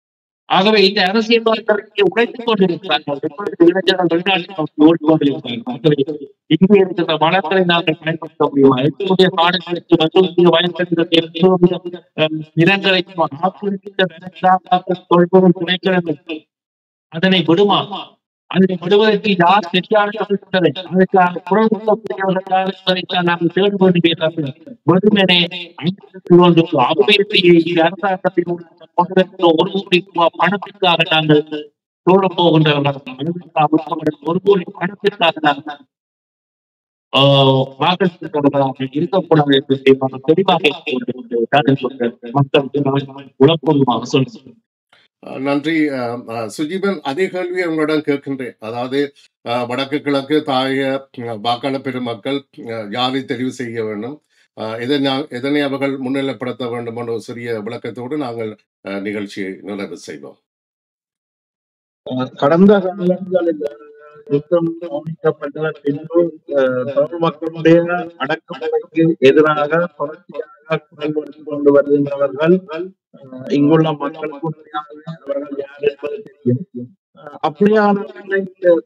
ஆகவே இந்த அரசியல்வாதிகளை உடைத்துக் கொண்டிருக்கிறார்கள். இப்பொழுது இளைஞர்கள் வெளிநாட்டில் ஓடிக்கொண்டிருக்கிறார்கள். ஆகவே இங்கே இருக்கிற வளங்களை நாங்கள் பயன்படுத்த முடியுமா? எங்களுடைய காடுகளுக்கு எங்களுடைய வயல்களுக்கு எங்களுடைய நிலங்களை கொள்பவர்கள் துணைக்கிறார்கள். அதனை விடுமா? அதனை விடுவதற்கு யார் தெரியாதவர்கள் அதற்கான குரல் கொடுக்கக்கூடியவர்களால் நாங்கள் தேட வேண்டிய வெறுமனே அபிவிருத்தியை அரசாங்கத்தின் ஒரு கோடி ரூபாய் பணத்திற்காக நாங்கள் தோழ போகின்றவர்கள் ஒரு கோடி பணத்திற்காக நாங்கள் வாக்களித்தவர்களாக இருக்கக்கூடாது என்று தெளிவாக மக்கள் உழப்பமாக சொல்லுங்கள். நன்றி சுஜீவன். அதே கேள்வியை உங்களிடம் கேட்கின்றேன். அதாவது வடக்கு கிழக்கு தாய வாக்காளர் பெருமக்கள் யாரை தெரிவு செய்ய வேண்டும், எதனை எதனை அவர்கள் முன்னிலைப்படுத்த வேண்டும் என்ற ஒரு சிறிய விளக்கத்தோடு நாங்கள் நிகழ்ச்சியை நிறைவு செய்வோம். கடந்த காலங்களில் யுத்தம் கவனிக்கப்பட்ட பின்பு தமிழ் மக்களுடைய அடக்குமுறைக்கு எதிராக தொடர்ச்சியாக குரல் கொடுத்துக் கொண்டு வருகின்றவர்கள் இங்குள்ள மக்களுக்கு அவர்கள் யார் என்பது தெரியும். அப்படியானவர்களை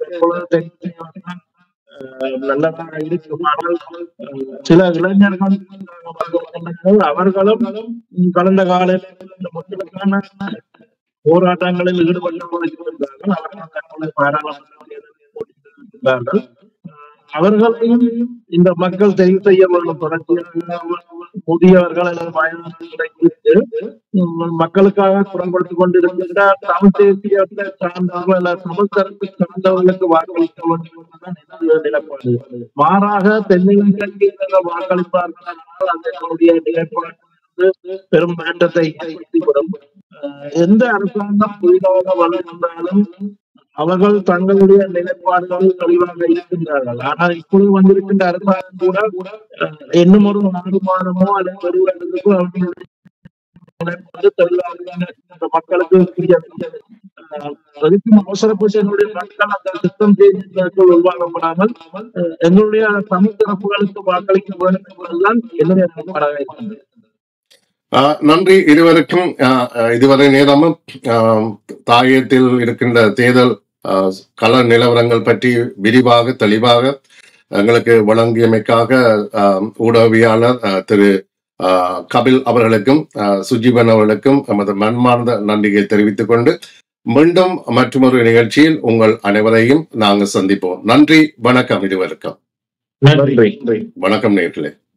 நல்லதாக இருக்குமானால் சில இளைஞர்கள் அவர்களும் கடந்த காலத்தில் மக்களுக்கான போராட்டங்களில் ஈடுபட்டு கொண்டிருக்கிறார்கள். அவர்கள் தங்களை பாராளுமன்றத்தில் அவர்களையும் இந்த மக்கள் தெரிவு செய்ய வேண்டும். தொடர்ச்சியாக புதியவர்கள் அல்லது வயதானவர்களை குறித்து மக்களுக்காக குரல் கொடுத்துக் கொண்டிருக்கின்ற தமிழ் தேசியத்தை சார்ந்தவர்கள் அல்லது தமிழ் தரப்பு சார்ந்தவர்களுக்கு வாக்களிக்க வேண்டும் என்பதுதான் நிலைப்பாடு. மாறாக தென்னிலங்கைக்கு வாக்களிப்பார்கள் அதனுடைய நிலைப்பாடு பெரும் மாற்றத்தை ஏற்படுத்திவிடும். எந்த அரசாங்கம் புதிதாக வளர்ந்தாலும் அவர்கள் தங்களுடைய நிலைப்பாடுகளில் தெளிவாக இருக்கின்றார்கள். ஆனால் இப்பொழுது வந்திருக்கின்ற அரசாங்கம் கூட இன்னும் ஒரு நாடு மாதமோ அல்லது ஒரு வருடத்துக்கோ அவர்களுடைய நிலைப்பாடு தெளிவாக மக்களுக்கு புரியவில்லை. அதுக்கும் அவசரப்பட்டு எங்களுடைய மக்கள் அந்த திட்டம் செய்திருந்தார்கள் உருவாக்கப்படாமல் எங்களுடைய தமிழ் தரப்புகளுக்கு வாக்களிக்க வேண்டும் என்பதுதான் என்னுடைய நிலைப்பாடாக இருக்கின்றது. நன்றி இருவருக்கும். இதுவரை நேரமும் தாயத்தில் இருக்கின்ற தேர்தல் கள நிலவரங்கள் பற்றி விரிவாக தெளிவாக எங்களுக்கு வழங்கியமைக்காக ஊடகவியாளர் திரு கபில் அவர்களுக்கும் சுஜீவன் அவர்களுக்கும் நமது மன்மார்ந்த நன்றியை தெரிவித்துக் கொண்டு மீண்டும் மற்றொரு நிகழ்ச்சியில் உங்கள் அனைவரையும் நாங்கள் சந்திப்போம். நன்றி, வணக்கம் இருவருக்கும். நன்றி, வணக்கம் நேயர்களே.